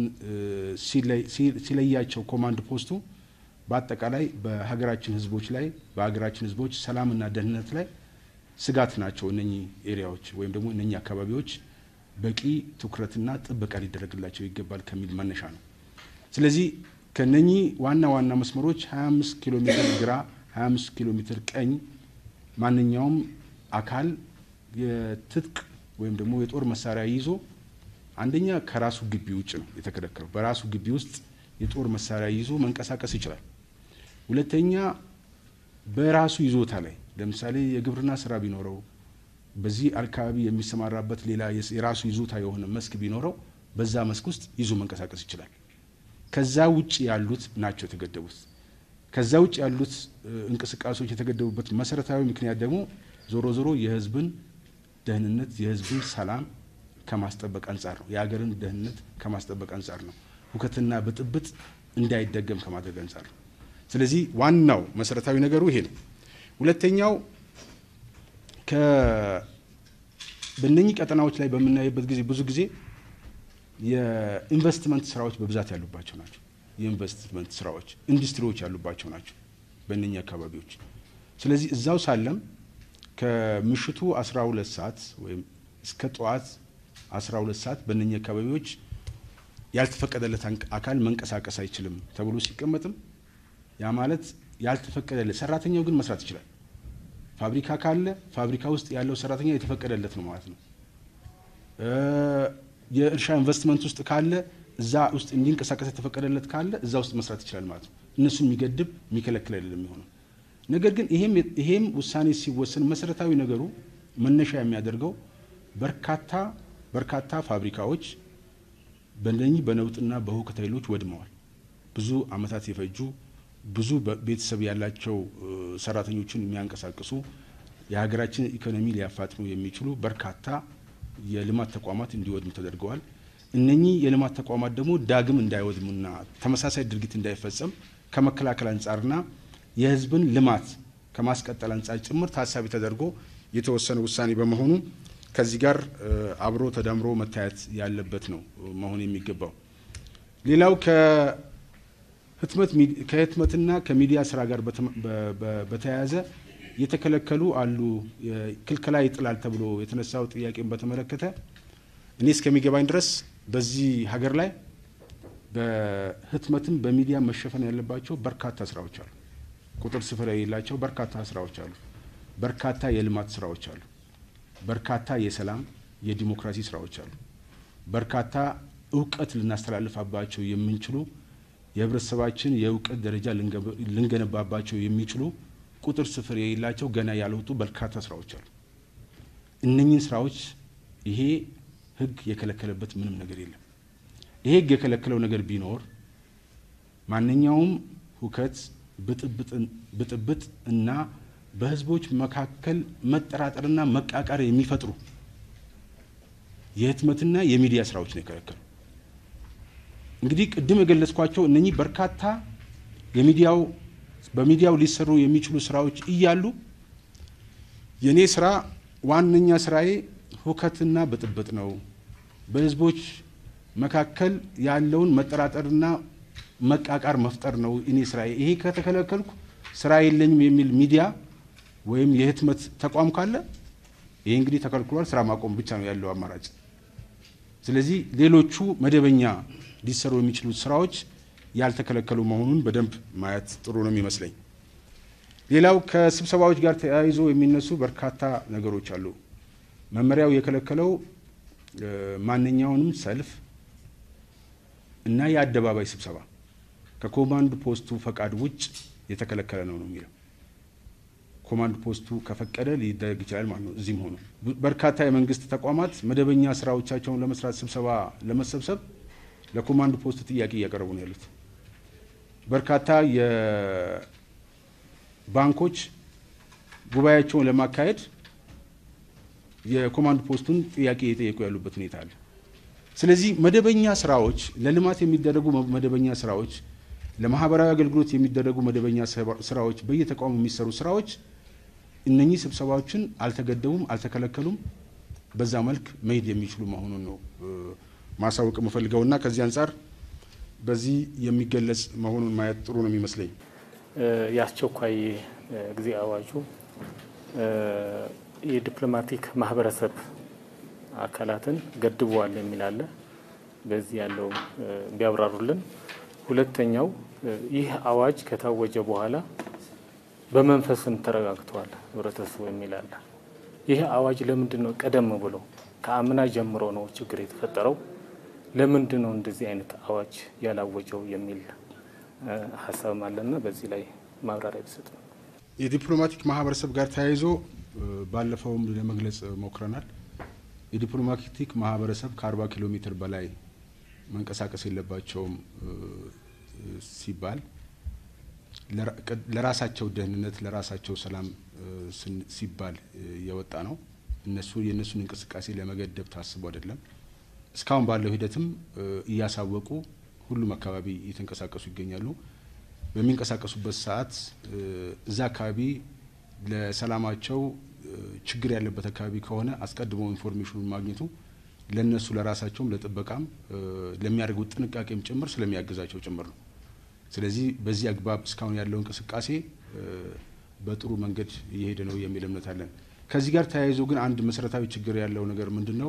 ሲለያቸው ኮማንድ ፖስቱ በአጠቃላይ በሀገራችን ህዝቦች ላይ በሀገራችን ህዝቦች ሰላምና ደህንነት ላይ ስጋት ናቸው እነኚህ ኤሪያዎች ወይም ደግሞ እነኚህ አካባቢዎች በቂ ትኩረትና ጥበቃ ሊደረግላቸው ይገባል ከሚል መነሻ ነው። ስለዚህ ከነኚህ ዋና ዋና መስመሮች ሀያ አምስት ኪሎ ሜትር ግራ ሀያ አምስት ኪሎ ሜትር ቀኝ ማንኛውም አካል የትጥቅ ወይም ደግሞ የጦር መሳሪያ ይዞ አንደኛ ከራሱ ግቢ ውጭ ነው የተከለከለው። በራሱ ግቢ ውስጥ የጦር መሳሪያ ይዞ መንቀሳቀስ ይችላል። ሁለተኛ በራሱ ይዞታ ላይ ለምሳሌ የግብርና ስራ ቢኖረው በዚህ አካባቢ የሚሰማራበት ሌላ የራሱ ይዞታ የሆነ መስክ ቢኖረው በዛ መስክ ውስጥ ይዞ መንቀሳቀስ ይችላል። ከዛ ውጭ ያሉት ናቸው የተገደቡት። ከዛ ውጭ ያሉት እንቅስቃሴዎች የተገደቡበት መሰረታዊ ምክንያት ደግሞ ዞሮ ዞሮ የህዝብን ደህንነት የህዝብን ሰላም ከማስጠበቅ አንጻር ነው። የሀገርን ደህንነት ከማስጠበቅ አንጻር ነው። ሁከትና ብጥብጥ እንዳይደገም ከማድረግ አንጻር ነው። ስለዚህ ዋናው መሰረታዊ ነገሩ ይሄ ነው። ሁለተኛው በእነኚህ ቀጠናዎች ላይ በምናይበት ጊዜ ብዙ ጊዜ የኢንቨስትመንት ስራዎች በብዛት ያሉባቸው ናቸው። የኢንቨስትመንት ስራዎች ኢንዱስትሪዎች ያሉባቸው ናቸው በእነኚህ አካባቢዎች። ስለዚህ እዛው ሳለም ከምሽቱ አስራ ሁለት ሰዓት ወይም እስከ ጠዋት አስራ ሁለት ሰዓት በእነኚህ አካባቢዎች ያልተፈቀደለት አካል መንቀሳቀስ አይችልም ተብሎ ሲቀመጥም ያ ማለት ያልተፈቀደለት ሰራተኛው ግን መስራት ይችላል። ፋብሪካ ካለ ፋብሪካ ውስጥ ያለው ሰራተኛ የተፈቀደለት ነው ማለት ነው። የእርሻ ኢንቨስትመንት ውስጥ ካለ እዛ ውስጥ እንዲንቀሳቀስ የተፈቀደለት ካለ እዛ ውስጥ መስራት ይችላል ማለት ነው። እነሱን የሚገድብ የሚከለክል አይደለም የሚሆነው። ነገር ግን ይሄም ይሄም ውሳኔ ሲወሰን መሰረታዊ ነገሩ መነሻ የሚያደርገው በርካታ በርካታ ፋብሪካዎች በእነኚህ በነውጥና በሁከት ኃይሎች ወድመዋል። ብዙ አመታት የፈጁ ብዙ ቤተሰብ ያላቸው ሰራተኞችን የሚያንቀሳቅሱ የሀገራችን ኢኮኖሚ ሊያፋጥኑ የሚችሉ በርካታ የልማት ተቋማት እንዲወድሙ ተደርገዋል። እነኚህ የልማት ተቋማት ደግሞ ዳግም እንዳይወድሙና ተመሳሳይ ድርጊት እንዳይፈጸም ከመከላከል አንጻርና የህዝብን ልማት ከማስቀጠል አንጻር ጭምር ታሳቢ ተደርጎ የተወሰነ ውሳኔ በመሆኑ ከዚህ ጋር አብሮ ተዳምሮ መታየት ያለበት ነው መሆን የሚገባው። ሌላው ከህትመት ከህትመትና ከሚዲያ ስራ ጋር በተያያዘ የተከለከሉ አሉ። ክልከላ ይጥላል ተብሎ የተነሳው ጥያቄን በተመለከተ እኔ እስከሚገባኝ ድረስ በዚህ ሀገር ላይ በህትመትም በሚዲያ መሸፈን ያለባቸው በርካታ ስራዎች አሉ። ቁጥር ስፍር የሌላቸው በርካታ ስራዎች አሉ። በርካታ የልማት ስራዎች አሉ። በርካታ የሰላም የዲሞክራሲ ስራዎች አሉ። በርካታ እውቀት ልናስተላልፋባቸው የምንችሉ የህብረተሰባችን የእውቀት ደረጃ ልንገነባባቸው የሚችሉ ቁጥር ስፍር የሌላቸው ገና ያልወጡ በርካታ ስራዎች አሉ። እነኚህን ስራዎች ይሄ ህግ የከለከለበት ምንም ነገር የለም። ይሄ ህግ የከለከለው ነገር ቢኖር ማንኛውም ሁከት ብጥብጥ እና በህዝቦች መካከል መጠራጠርና መቃቃር የሚፈጥሩ የህትመትና የሚዲያ ስራዎች ነው የከለከለው። እንግዲህ ቅድም የገለጽኳቸው እነኚህ በርካታ የሚዲያው በሚዲያው ሊሰሩ የሚችሉ ስራዎች እያሉ የኔ ስራ ዋነኛ ስራዬ ሁከትና ብጥብጥ ነው፣ በህዝቦች መካከል ያለውን መጠራጠርና መቃቃር መፍጠር ነው እኔ ስራዬ። ይሄ ከተከለከልኩ ስራ የለኝም የሚል ሚዲያ ወይም የህትመት ተቋም ካለ ይሄ እንግዲህ ተከልክሏል፣ ስራ ማቆም ብቻ ነው ያለው አማራጭ። ስለዚህ ሌሎቹ መደበኛ ሊሰሩ የሚችሉ ስራዎች ያልተከለከሉ መሆኑን በደንብ ማየት ጥሩ ነው የሚመስለኝ። ሌላው ከስብሰባዎች ጋር ተያይዞ የሚነሱ በርካታ ነገሮች አሉ። መመሪያው የከለከለው ማንኛውንም ሰልፍ እና የአደባባይ ስብሰባ ከኮማንድ ፖስቱ ፈቃድ ውጭ የተከለከለ ነው ነው የሚለው። ኮማንድ ፖስቱ ከፈቀደ ሊደረግ ይችላል ማለት ነው። እዚህም ሆኖ በርካታ የመንግስት ተቋማት መደበኛ ስራዎቻቸውን ለመስራት ስብሰባ ለመሰብሰብ ለኮማንድ ፖስቱ ጥያቄ እያቀረቡ ነው ያሉት። በርካታ የባንኮች ጉባኤያቸውን ለማካሄድ የኮማንድ ፖስቱን ጥያቄ እየጠየቁ ያሉበት ሁኔታ አለ። ስለዚህ መደበኛ ስራዎች፣ ለልማት የሚደረጉ መደበኛ ስራዎች፣ ለማህበራዊ አገልግሎት የሚደረጉ መደበኛ ስራዎች፣ በየተቋሙ የሚሰሩ ስራዎች እነኚህ ስብሰባዎችን አልተገደቡም፣ አልተከለከሉም። በዛ መልክ መሄድ የሚችሉ መሆኑን ነው ማሳወቅ የምፈልገውና ከዚህ አንጻር በዚህ የሚገለጽ መሆኑን ማየት ጥሩ ነው የሚመስለኝ። የአስቸኳይ ጊዜ አዋጁ የዲፕሎማቲክ ማህበረሰብ አካላትን ገድበዋል የሚል አለ። በዚህ ያለው ቢያብራሩልን። ሁለተኛው ይህ አዋጅ ከታወጀ በኋላ በመንፈስም ተረጋግቷል ህብረተሰቡ የሚል አለ። ይህ አዋጅ ለምንድን ነው ቀደም ብሎ ከአምና ጀምሮ ነው ችግር የተፈጠረው? ለምንድን ነው እንደዚህ አይነት አዋጅ ያላወጀው የሚል ሀሳብ አለና በዚህ ላይ ማብራሪያ ቢሰጥ ነው። የዲፕሎማቲክ ማህበረሰብ ጋር ተያይዞ ባለፈውም ለመግለጽ ሞክረናል። የዲፕሎማቲክ ማህበረሰብ ከአርባ ኪሎ ሜትር በላይ መንቀሳቀስ የለባቸውም ሲባል ለራሳቸው ደህንነት ለራሳቸው ሰላም ሲባል የወጣ ነው። እነሱ የነሱን እንቅስቃሴ ለመገደብ ታስቦ አይደለም። እስካሁን ባለው ሂደትም እያሳወቁ ሁሉም አካባቢ እየተንቀሳቀሱ ይገኛሉ። በሚንቀሳቀሱበት ሰዓት እዛ አካባቢ ለሰላማቸው ችግር ያለበት አካባቢ ከሆነ አስቀድሞ ኢንፎርሜሽኑን ማግኘቱ ለነሱ ለራሳቸውም ለጥበቃም ለሚያደርጉት ጥንቃቄም ጭምር ስለሚያግዛቸው ጭምር ነው። ስለዚህ በዚህ አግባብ እስካሁን ያለው እንቅስቃሴ በጥሩ መንገድ እየሄደ ነው የሚል እምነት አለን። ከዚህ ጋር ተያይዞ ግን አንድ መሰረታዊ ችግር ያለው ነገር ምንድነው?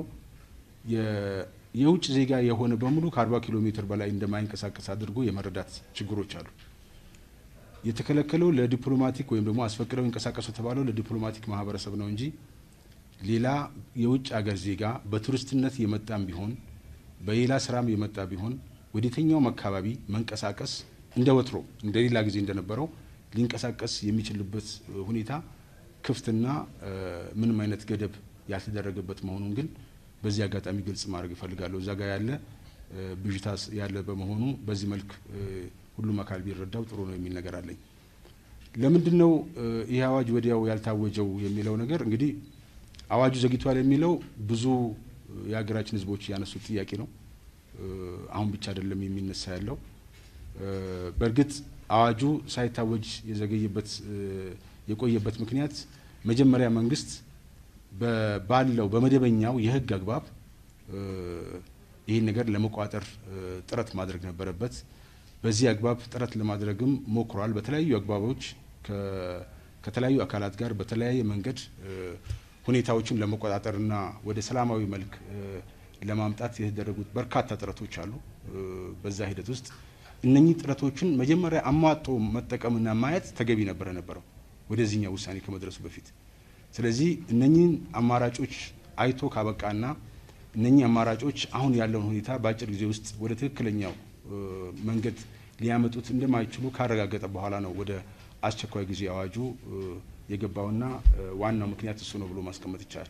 የውጭ ዜጋ የሆነ በሙሉ ከአርባ ኪሎ ሜትር በላይ እንደማይንቀሳቀስ አድርጎ የመረዳት ችግሮች አሉ። የተከለከለው ለዲፕሎማቲክ ወይም ደግሞ አስፈቅደው እንቀሳቀሱ ተባለው ለዲፕሎማቲክ ማህበረሰብ ነው እንጂ ሌላ የውጭ ሀገር ዜጋ በቱሪስትነት የመጣም ቢሆን በሌላ ስራም የመጣ ቢሆን ወደተኛውም አካባቢ መንቀሳቀስ እንደ ወትሮ እንደ ሌላ ጊዜ እንደነበረው ሊንቀሳቀስ የሚችልበት ሁኔታ ክፍትና ምንም አይነት ገደብ ያልተደረገበት መሆኑን ግን በዚህ አጋጣሚ ግልጽ ማድረግ ይፈልጋለሁ። እዛ ጋር ያለ ብዥታ ያለ በመሆኑ በዚህ መልክ ሁሉም አካል ቢረዳው ጥሩ ነው የሚል ነገር አለኝ። ለምንድነው ይህ አዋጅ ወዲያው ያልታወጀው የሚለው ነገር እንግዲህ አዋጁ ዘግይቷል የሚለው ብዙ የሀገራችን ህዝቦች ያነሱት ጥያቄ ነው። አሁን ብቻ አይደለም የሚነሳ ያለው። በእርግጥ አዋጁ ሳይታወጅ የዘገየበት የቆየበት ምክንያት መጀመሪያ መንግስት ባለው በመደበኛው የህግ አግባብ ይህን ነገር ለመቋጠር ጥረት ማድረግ ነበረበት። በዚህ አግባብ ጥረት ለማድረግም ሞክሯል። በተለያዩ አግባቦች ከተለያዩ አካላት ጋር በተለያየ መንገድ ሁኔታዎችን ለመቆጣጠርና ወደ ሰላማዊ መልክ ለማምጣት የተደረጉት በርካታ ጥረቶች አሉ። በዛ ሂደት ውስጥ እነኚህ ጥረቶችን መጀመሪያ አሟጦ መጠቀምና ማየት ተገቢ ነበር ነበረው ወደዚህኛው ውሳኔ ከመድረሱ በፊት። ስለዚህ እነኚህን አማራጮች አይቶ ካበቃና እነኚህ አማራጮች አሁን ያለውን ሁኔታ በአጭር ጊዜ ውስጥ ወደ ትክክለኛው መንገድ ሊያመጡት እንደማይችሉ ካረጋገጠ በኋላ ነው ወደ አስቸኳይ ጊዜ አዋጁ የገባውና ዋናው ምክንያት እሱ ነው ብሎ ማስቀመጥ ይቻላል።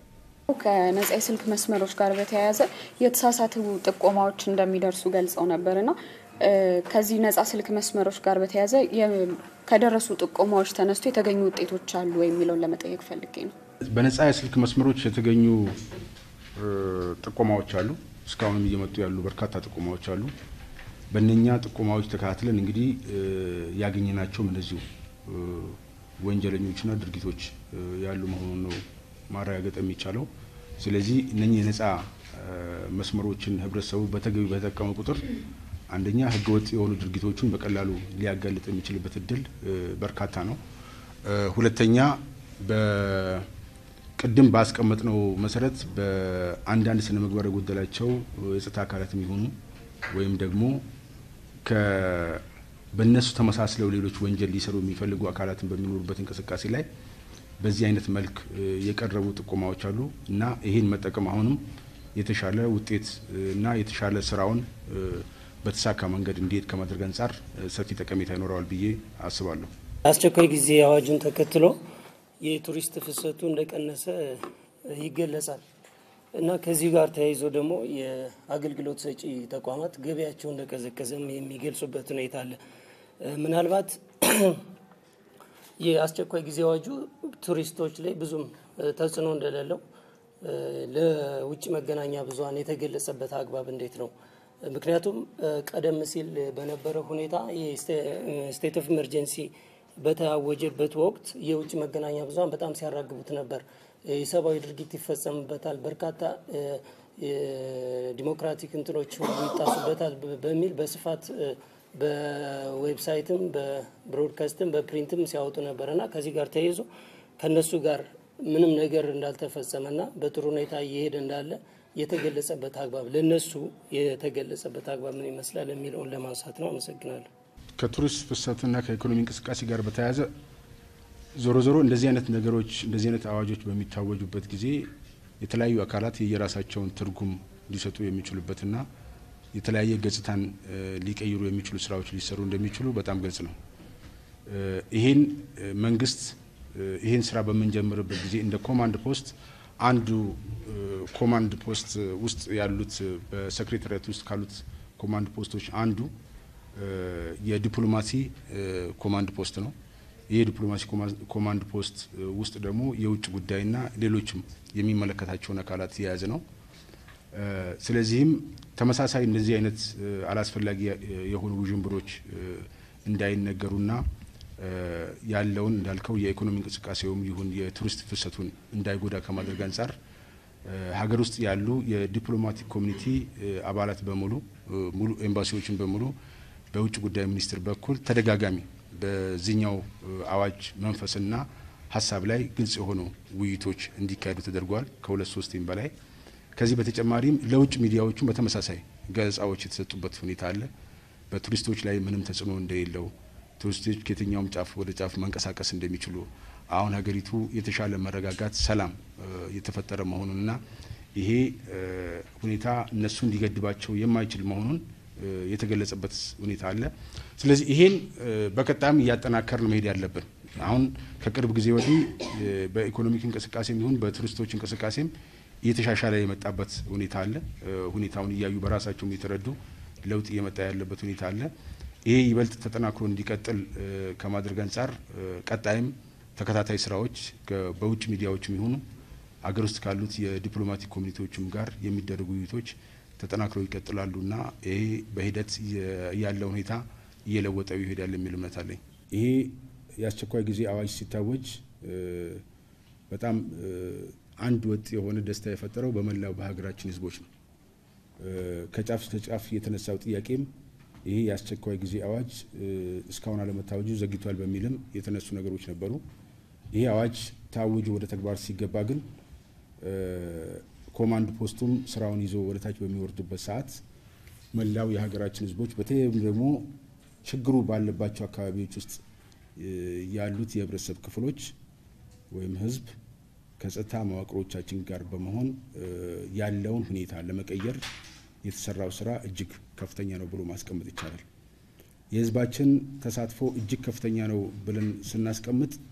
ከነጻ የስልክ መስመሮች ጋር በተያያዘ የተሳሳቱ ጥቆማዎች እንደሚደርሱ ገልጸው ነበርና ከዚህ ነጻ ስልክ መስመሮች ጋር በተያያዘ ከደረሱ ጥቆማዎች ተነስቶ የተገኙ ውጤቶች አሉ ወይ የሚለውን ለመጠየቅ ፈልጌ ነው። በነጻ የስልክ መስመሮች የተገኙ ጥቆማዎች አሉ። እስካሁንም እየመጡ ያሉ በርካታ ጥቆማዎች አሉ። በእነኛ ጥቆማዎች ተከታትለን እንግዲህ ያገኘናቸው እንደዚሁ ወንጀለኞችና ድርጊቶች ያሉ መሆኑን ነው ማረጋገጥ የሚቻለው። ስለዚህ እነኚህ የነጻ መስመሮችን ህብረተሰቡ በተገቢ በተጠቀመ ቁጥር አንደኛ ህገወጥ የሆኑ ድርጊቶችን በቀላሉ ሊያጋልጥ የሚችልበት እድል በርካታ ነው። ሁለተኛ በቅድም ባስቀመጥነው መሰረት በአንዳንድ ስነ ምግባር የጎደላቸው የጸጥታ አካላትም ይሁኑ ወይም ደግሞ በእነሱ ተመሳስለው ሌሎች ወንጀል ሊሰሩ የሚፈልጉ አካላትን በሚኖሩበት እንቅስቃሴ ላይ በዚህ አይነት መልክ የቀረቡ ጥቆማዎች አሉ እና ይሄን መጠቀም አሁንም የተሻለ ውጤት እና የተሻለ ስራውን በተሳካ መንገድ እንዲሄድ ከማድረግ አንፃር ሰፊ ጠቀሜታ ይኖረዋል ብዬ አስባለሁ። አስቸኳይ ጊዜ አዋጁን ተከትሎ የቱሪስት ፍሰቱ እንደቀነሰ ይገለጻል እና ከዚህ ጋር ተያይዞ ደግሞ የአገልግሎት ሰጪ ተቋማት ገበያቸው እንደቀዘቀዘም የሚገልጹበት ሁኔታ አለ። ምናልባት የአስቸኳይ ጊዜ አዋጁ ቱሪስቶች ላይ ብዙም ተጽዕኖ እንደሌለው ለውጭ መገናኛ ብዙሃን የተገለጸበት አግባብ እንዴት ነው? ምክንያቱም ቀደም ሲል በነበረ ሁኔታ የስቴት ኦፍ ኢመርጀንሲ በታወጀበት ወቅት የውጭ መገናኛ ብዙሃን በጣም ሲያራግቡት ነበር። የሰብአዊ ድርጊት ይፈጸምበታል፣ በርካታ ዲሞክራቲክ እንትኖች ይጣሱበታል በሚል በስፋት በዌብሳይትም በብሮድካስትም በፕሪንትም ሲያወጡ ነበርና ከዚህ ጋር ተያይዞ ከነሱ ጋር ምንም ነገር እንዳልተፈጸመና በጥሩ ሁኔታ እየሄደ እንዳለ የተገለጸበት አግባብ ለነሱ የተገለጸበት አግባብ ምን ይመስላል የሚለውን ለማንሳት ነው። አመሰግናለሁ። ከቱሪስት ፍሰትና ከኢኮኖሚ እንቅስቃሴ ጋር በተያያዘ ዞሮ ዞሮ እንደዚህ አይነት ነገሮች እንደዚህ አይነት አዋጆች በሚታወጁበት ጊዜ የተለያዩ አካላት የየራሳቸውን ትርጉም ሊሰጡ የሚችሉበትና የተለያየ ገጽታን ሊቀይሩ የሚችሉ ስራዎች ሊሰሩ እንደሚችሉ በጣም ግልጽ ነው። ይሄን መንግስት ይሄን ስራ በመንጀምርበት ጊዜ እንደ ኮማንድ ፖስት አንዱ ኮማንድ ፖስት ውስጥ ያሉት በሴክሬታሪያት ውስጥ ካሉት ኮማንድ ፖስቶች አንዱ የዲፕሎማሲ ኮማንድ ፖስት ነው። ይሄ ዲፕሎማሲ ኮማንድ ፖስት ውስጥ ደግሞ የውጭ ጉዳይና ሌሎችም የሚመለከታቸውን አካላት የያዘ ነው። ስለዚህም ተመሳሳይ እንደዚህ አይነት አላስፈላጊ የሆኑ ውዥንብሮች እንዳይነገሩና ያለውን እንዳልከው የኢኮኖሚ እንቅስቃሴውም ይሁን የቱሪስት ፍሰቱን እንዳይጎዳ ከማድረግ አንፃር ሀገር ውስጥ ያሉ የዲፕሎማቲክ ኮሚኒቲ አባላት በሙሉ ሙሉ ኤምባሲዎችን በሙሉ በውጭ ጉዳይ ሚኒስቴር በኩል ተደጋጋሚ በዚህኛው አዋጅ መንፈስና ሀሳብ ላይ ግልጽ የሆኑ ውይይቶች እንዲካሄዱ ተደርጓል ከሁለት ሶስቴም በላይ። ከዚህ በተጨማሪም ለውጭ ሚዲያዎቹም በተመሳሳይ ገለጻዎች የተሰጡበት ሁኔታ አለ። በቱሪስቶች ላይ ምንም ተጽዕኖ እንደሌለው፣ ቱሪስቶች ከየትኛውም ጫፍ ወደ ጫፍ መንቀሳቀስ እንደሚችሉ፣ አሁን ሀገሪቱ የተሻለ መረጋጋት፣ ሰላም የተፈጠረ መሆኑንና ይሄ ሁኔታ እነሱ እንዲገድባቸው የማይችል መሆኑን የተገለጸበት ሁኔታ አለ። ስለዚህ ይሄን በቀጣም እያጠናከርን መሄድ ያለብን አሁን ከቅርብ ጊዜ ወዲህ በኢኮኖሚክ እንቅስቃሴም ይሁን በቱሪስቶች እንቅስቃሴም እየተሻሻለ የመጣበት ሁኔታ አለ። ሁኔታውን እያዩ በራሳቸው የተረዱ ለውጥ እየመጣ ያለበት ሁኔታ አለ። ይሄ ይበልጥ ተጠናክሮ እንዲቀጥል ከማድረግ አንፃር ቀጣይም ተከታታይ ስራዎች በውጭ ሚዲያዎችም ይሁኑ አገር ውስጥ ካሉት የዲፕሎማቲክ ኮሚኒቲዎችም ጋር የሚደረጉ ውይይቶች ተጠናክረው ይቀጥላሉና ይሄ በሂደት ያለው ሁኔታ እየለወጠው ይሄዳል የሚል እምነት አለኝ። ይሄ የአስቸኳይ ጊዜ አዋጅ ሲታወጅ በጣም አንድ ወጥ የሆነ ደስታ የፈጠረው በመላው በሀገራችን ህዝቦች ነው። ከጫፍ እስከ ጫፍ የተነሳው ጥያቄም ይሄ የአስቸኳይ ጊዜ አዋጅ እስካሁን አለመታወጁ ዘግይቷል በሚልም የተነሱ ነገሮች ነበሩ። ይሄ አዋጅ ታውጆ ወደ ተግባር ሲገባ ግን ኮማንድ ፖስቱም ስራውን ይዞ ወደ ታች በሚወርድበት ሰዓት መላው የሀገራችን ህዝቦች በተለይም ደግሞ ችግሩ ባለባቸው አካባቢዎች ውስጥ ያሉት የህብረተሰብ ክፍሎች ወይም ህዝብ ከጸጥታ መዋቅሮቻችን ጋር በመሆን ያለውን ሁኔታ ለመቀየር የተሰራው ስራ እጅግ ከፍተኛ ነው ብሎ ማስቀመጥ ይቻላል። የህዝባችን ተሳትፎ እጅግ ከፍተኛ ነው ብለን ስናስቀምጥ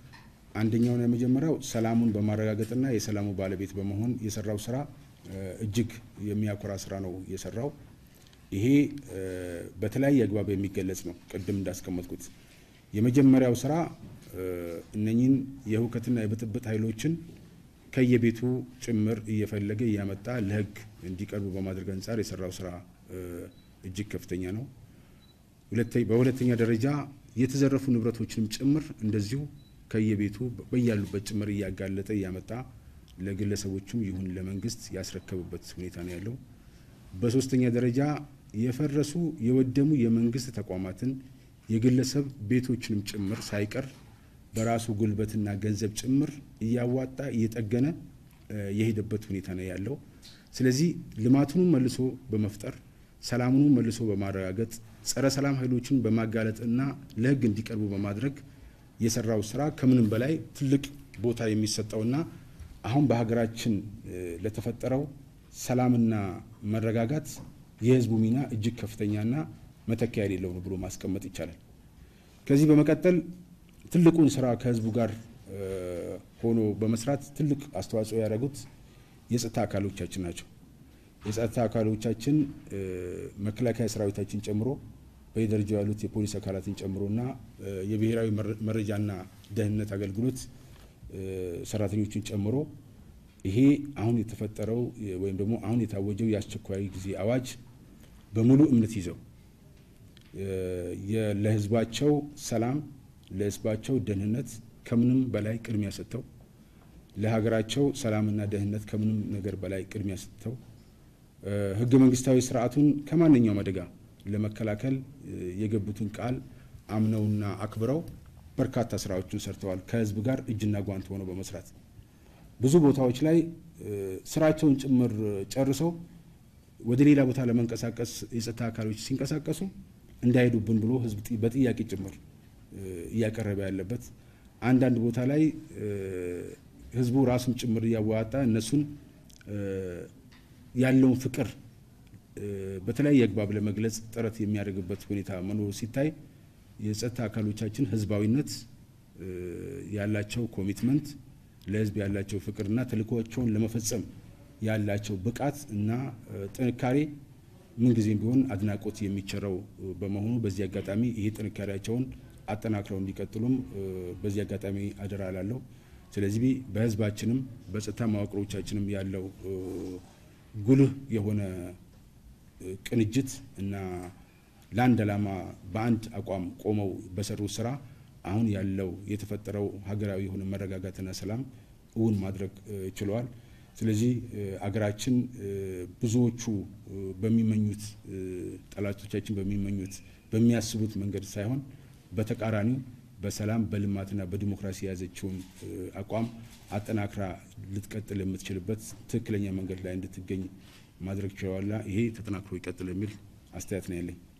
አንደኛውና የመጀመሪያው ሰላሙን በማረጋገጥና የሰላሙ ባለቤት በመሆን የሰራው ስራ እጅግ የሚያኮራ ስራ ነው የሰራው። ይሄ በተለያየ አግባብ የሚገለጽ ነው። ቅድም እንዳስቀመጥኩት የመጀመሪያው ስራ እነኚህን የሁከትና የብጥብጥ ኃይሎችን ከየቤቱ ጭምር እየፈለገ እያመጣ ለህግ እንዲቀርቡ በማድረግ አንጻር የሰራው ስራ እጅግ ከፍተኛ ነው። በሁለተኛ ደረጃ የተዘረፉ ንብረቶችንም ጭምር እንደዚሁ ከየቤቱ በያሉበት ጭምር እያጋለጠ እያመጣ ለግለሰቦችም ይሁን ለመንግስት ያስረከበበት ሁኔታ ነው ያለው። በሶስተኛ ደረጃ የፈረሱ የወደሙ የመንግስት ተቋማትን የግለሰብ ቤቶችንም ጭምር ሳይቀር በራሱ ጉልበትና ገንዘብ ጭምር እያዋጣ እየጠገነ የሄደበት ሁኔታ ነው ያለው። ስለዚህ ልማቱን መልሶ በመፍጠር ሰላሙን መልሶ በማረጋገጥ ጸረ ሰላም ኃይሎችን በማጋለጥና ለህግ እንዲቀርቡ በማድረግ የሰራው ስራ ከምንም በላይ ትልቅ ቦታ የሚሰጠውና አሁን በሀገራችን ለተፈጠረው ሰላምና መረጋጋት የህዝቡ ሚና እጅግ ከፍተኛና መተኪያ የሌለው ነው ብሎ ማስቀመጥ ይቻላል። ከዚህ በመቀጠል ትልቁን ስራ ከህዝቡ ጋር ሆኖ በመስራት ትልቅ አስተዋጽኦ ያደረጉት የጸጥታ አካሎቻችን ናቸው። የጸጥታ አካሎቻችን መከላከያ ሰራዊታችን ጨምሮ በየደረጃው ያሉት የፖሊስ አካላትን ጨምሮና የብሔራዊ መረጃና ደህንነት አገልግሎት ሰራተኞችን ጨምሮ ይሄ አሁን የተፈጠረው ወይም ደግሞ አሁን የታወጀው የአስቸኳይ ጊዜ አዋጅ በሙሉ እምነት ይዘው ለህዝባቸው ሰላም ለህዝባቸው ደህንነት ከምንም በላይ ቅድሚያ ሰጥተው ለሀገራቸው ሰላምና ደህንነት ከምንም ነገር በላይ ቅድሚያ ሰጥተው ህገ መንግስታዊ ስርዓቱን ከማንኛውም አደጋ ለመከላከል የገቡትን ቃል አምነውና አክብረው በርካታ ስራዎችን ሰርተዋል። ከህዝብ ጋር እጅና ጓንት ሆነው በመስራት ብዙ ቦታዎች ላይ ስራቸውን ጭምር ጨርሰው ወደ ሌላ ቦታ ለመንቀሳቀስ የጸጥታ አካሎች ሲንቀሳቀሱ እንዳይሄዱብን ብሎ ህዝብ በጥያቄ ጭምር እያቀረበ ያለበት አንዳንድ ቦታ ላይ ህዝቡ ራሱን ጭምር ያዋጣ እነሱን ያለውን ፍቅር በተለያየ አግባብ ለመግለጽ ጥረት የሚያደርግበት ሁኔታ መኖሩ ሲታይ የጸጥታ አካሎቻችን ህዝባዊነት ያላቸው ኮሚትመንት ለህዝብ ያላቸው ፍቅርና ተልእኮዎቻቸውን ለመፈጸም ያላቸው ብቃት እና ጥንካሬ ምን ጊዜም ቢሆን አድናቆት የሚቸረው በመሆኑ በዚህ አጋጣሚ ይሄ ጥንካሬያቸውን አጠናክረው እንዲቀጥሉም በዚህ አጋጣሚ አደራ እላለሁ። ስለዚህ በህዝባችንም በጸጥታ መዋቅሮቻችንም ያለው ጉልህ የሆነ ቅንጅት እና ለአንድ ዓላማ በአንድ አቋም ቆመው በሰሩ ስራ አሁን ያለው የተፈጠረው ሀገራዊ የሆነ መረጋጋትና ሰላም እውን ማድረግ ችለዋል። ስለዚህ አገራችን ብዙዎቹ በሚመኙት ጠላቶቻችን በሚመኙት በሚያስቡት መንገድ ሳይሆን በተቃራኒው በሰላም በልማትና በዲሞክራሲ ያዘችውን አቋም አጠናክራ ልትቀጥል የምትችልበት ትክክለኛ መንገድ ላይ እንድትገኝ ማድረግ ችለዋል። ይሄ ተጠናክሮ ይቀጥል የሚል አስተያየት ነው ያለኝ።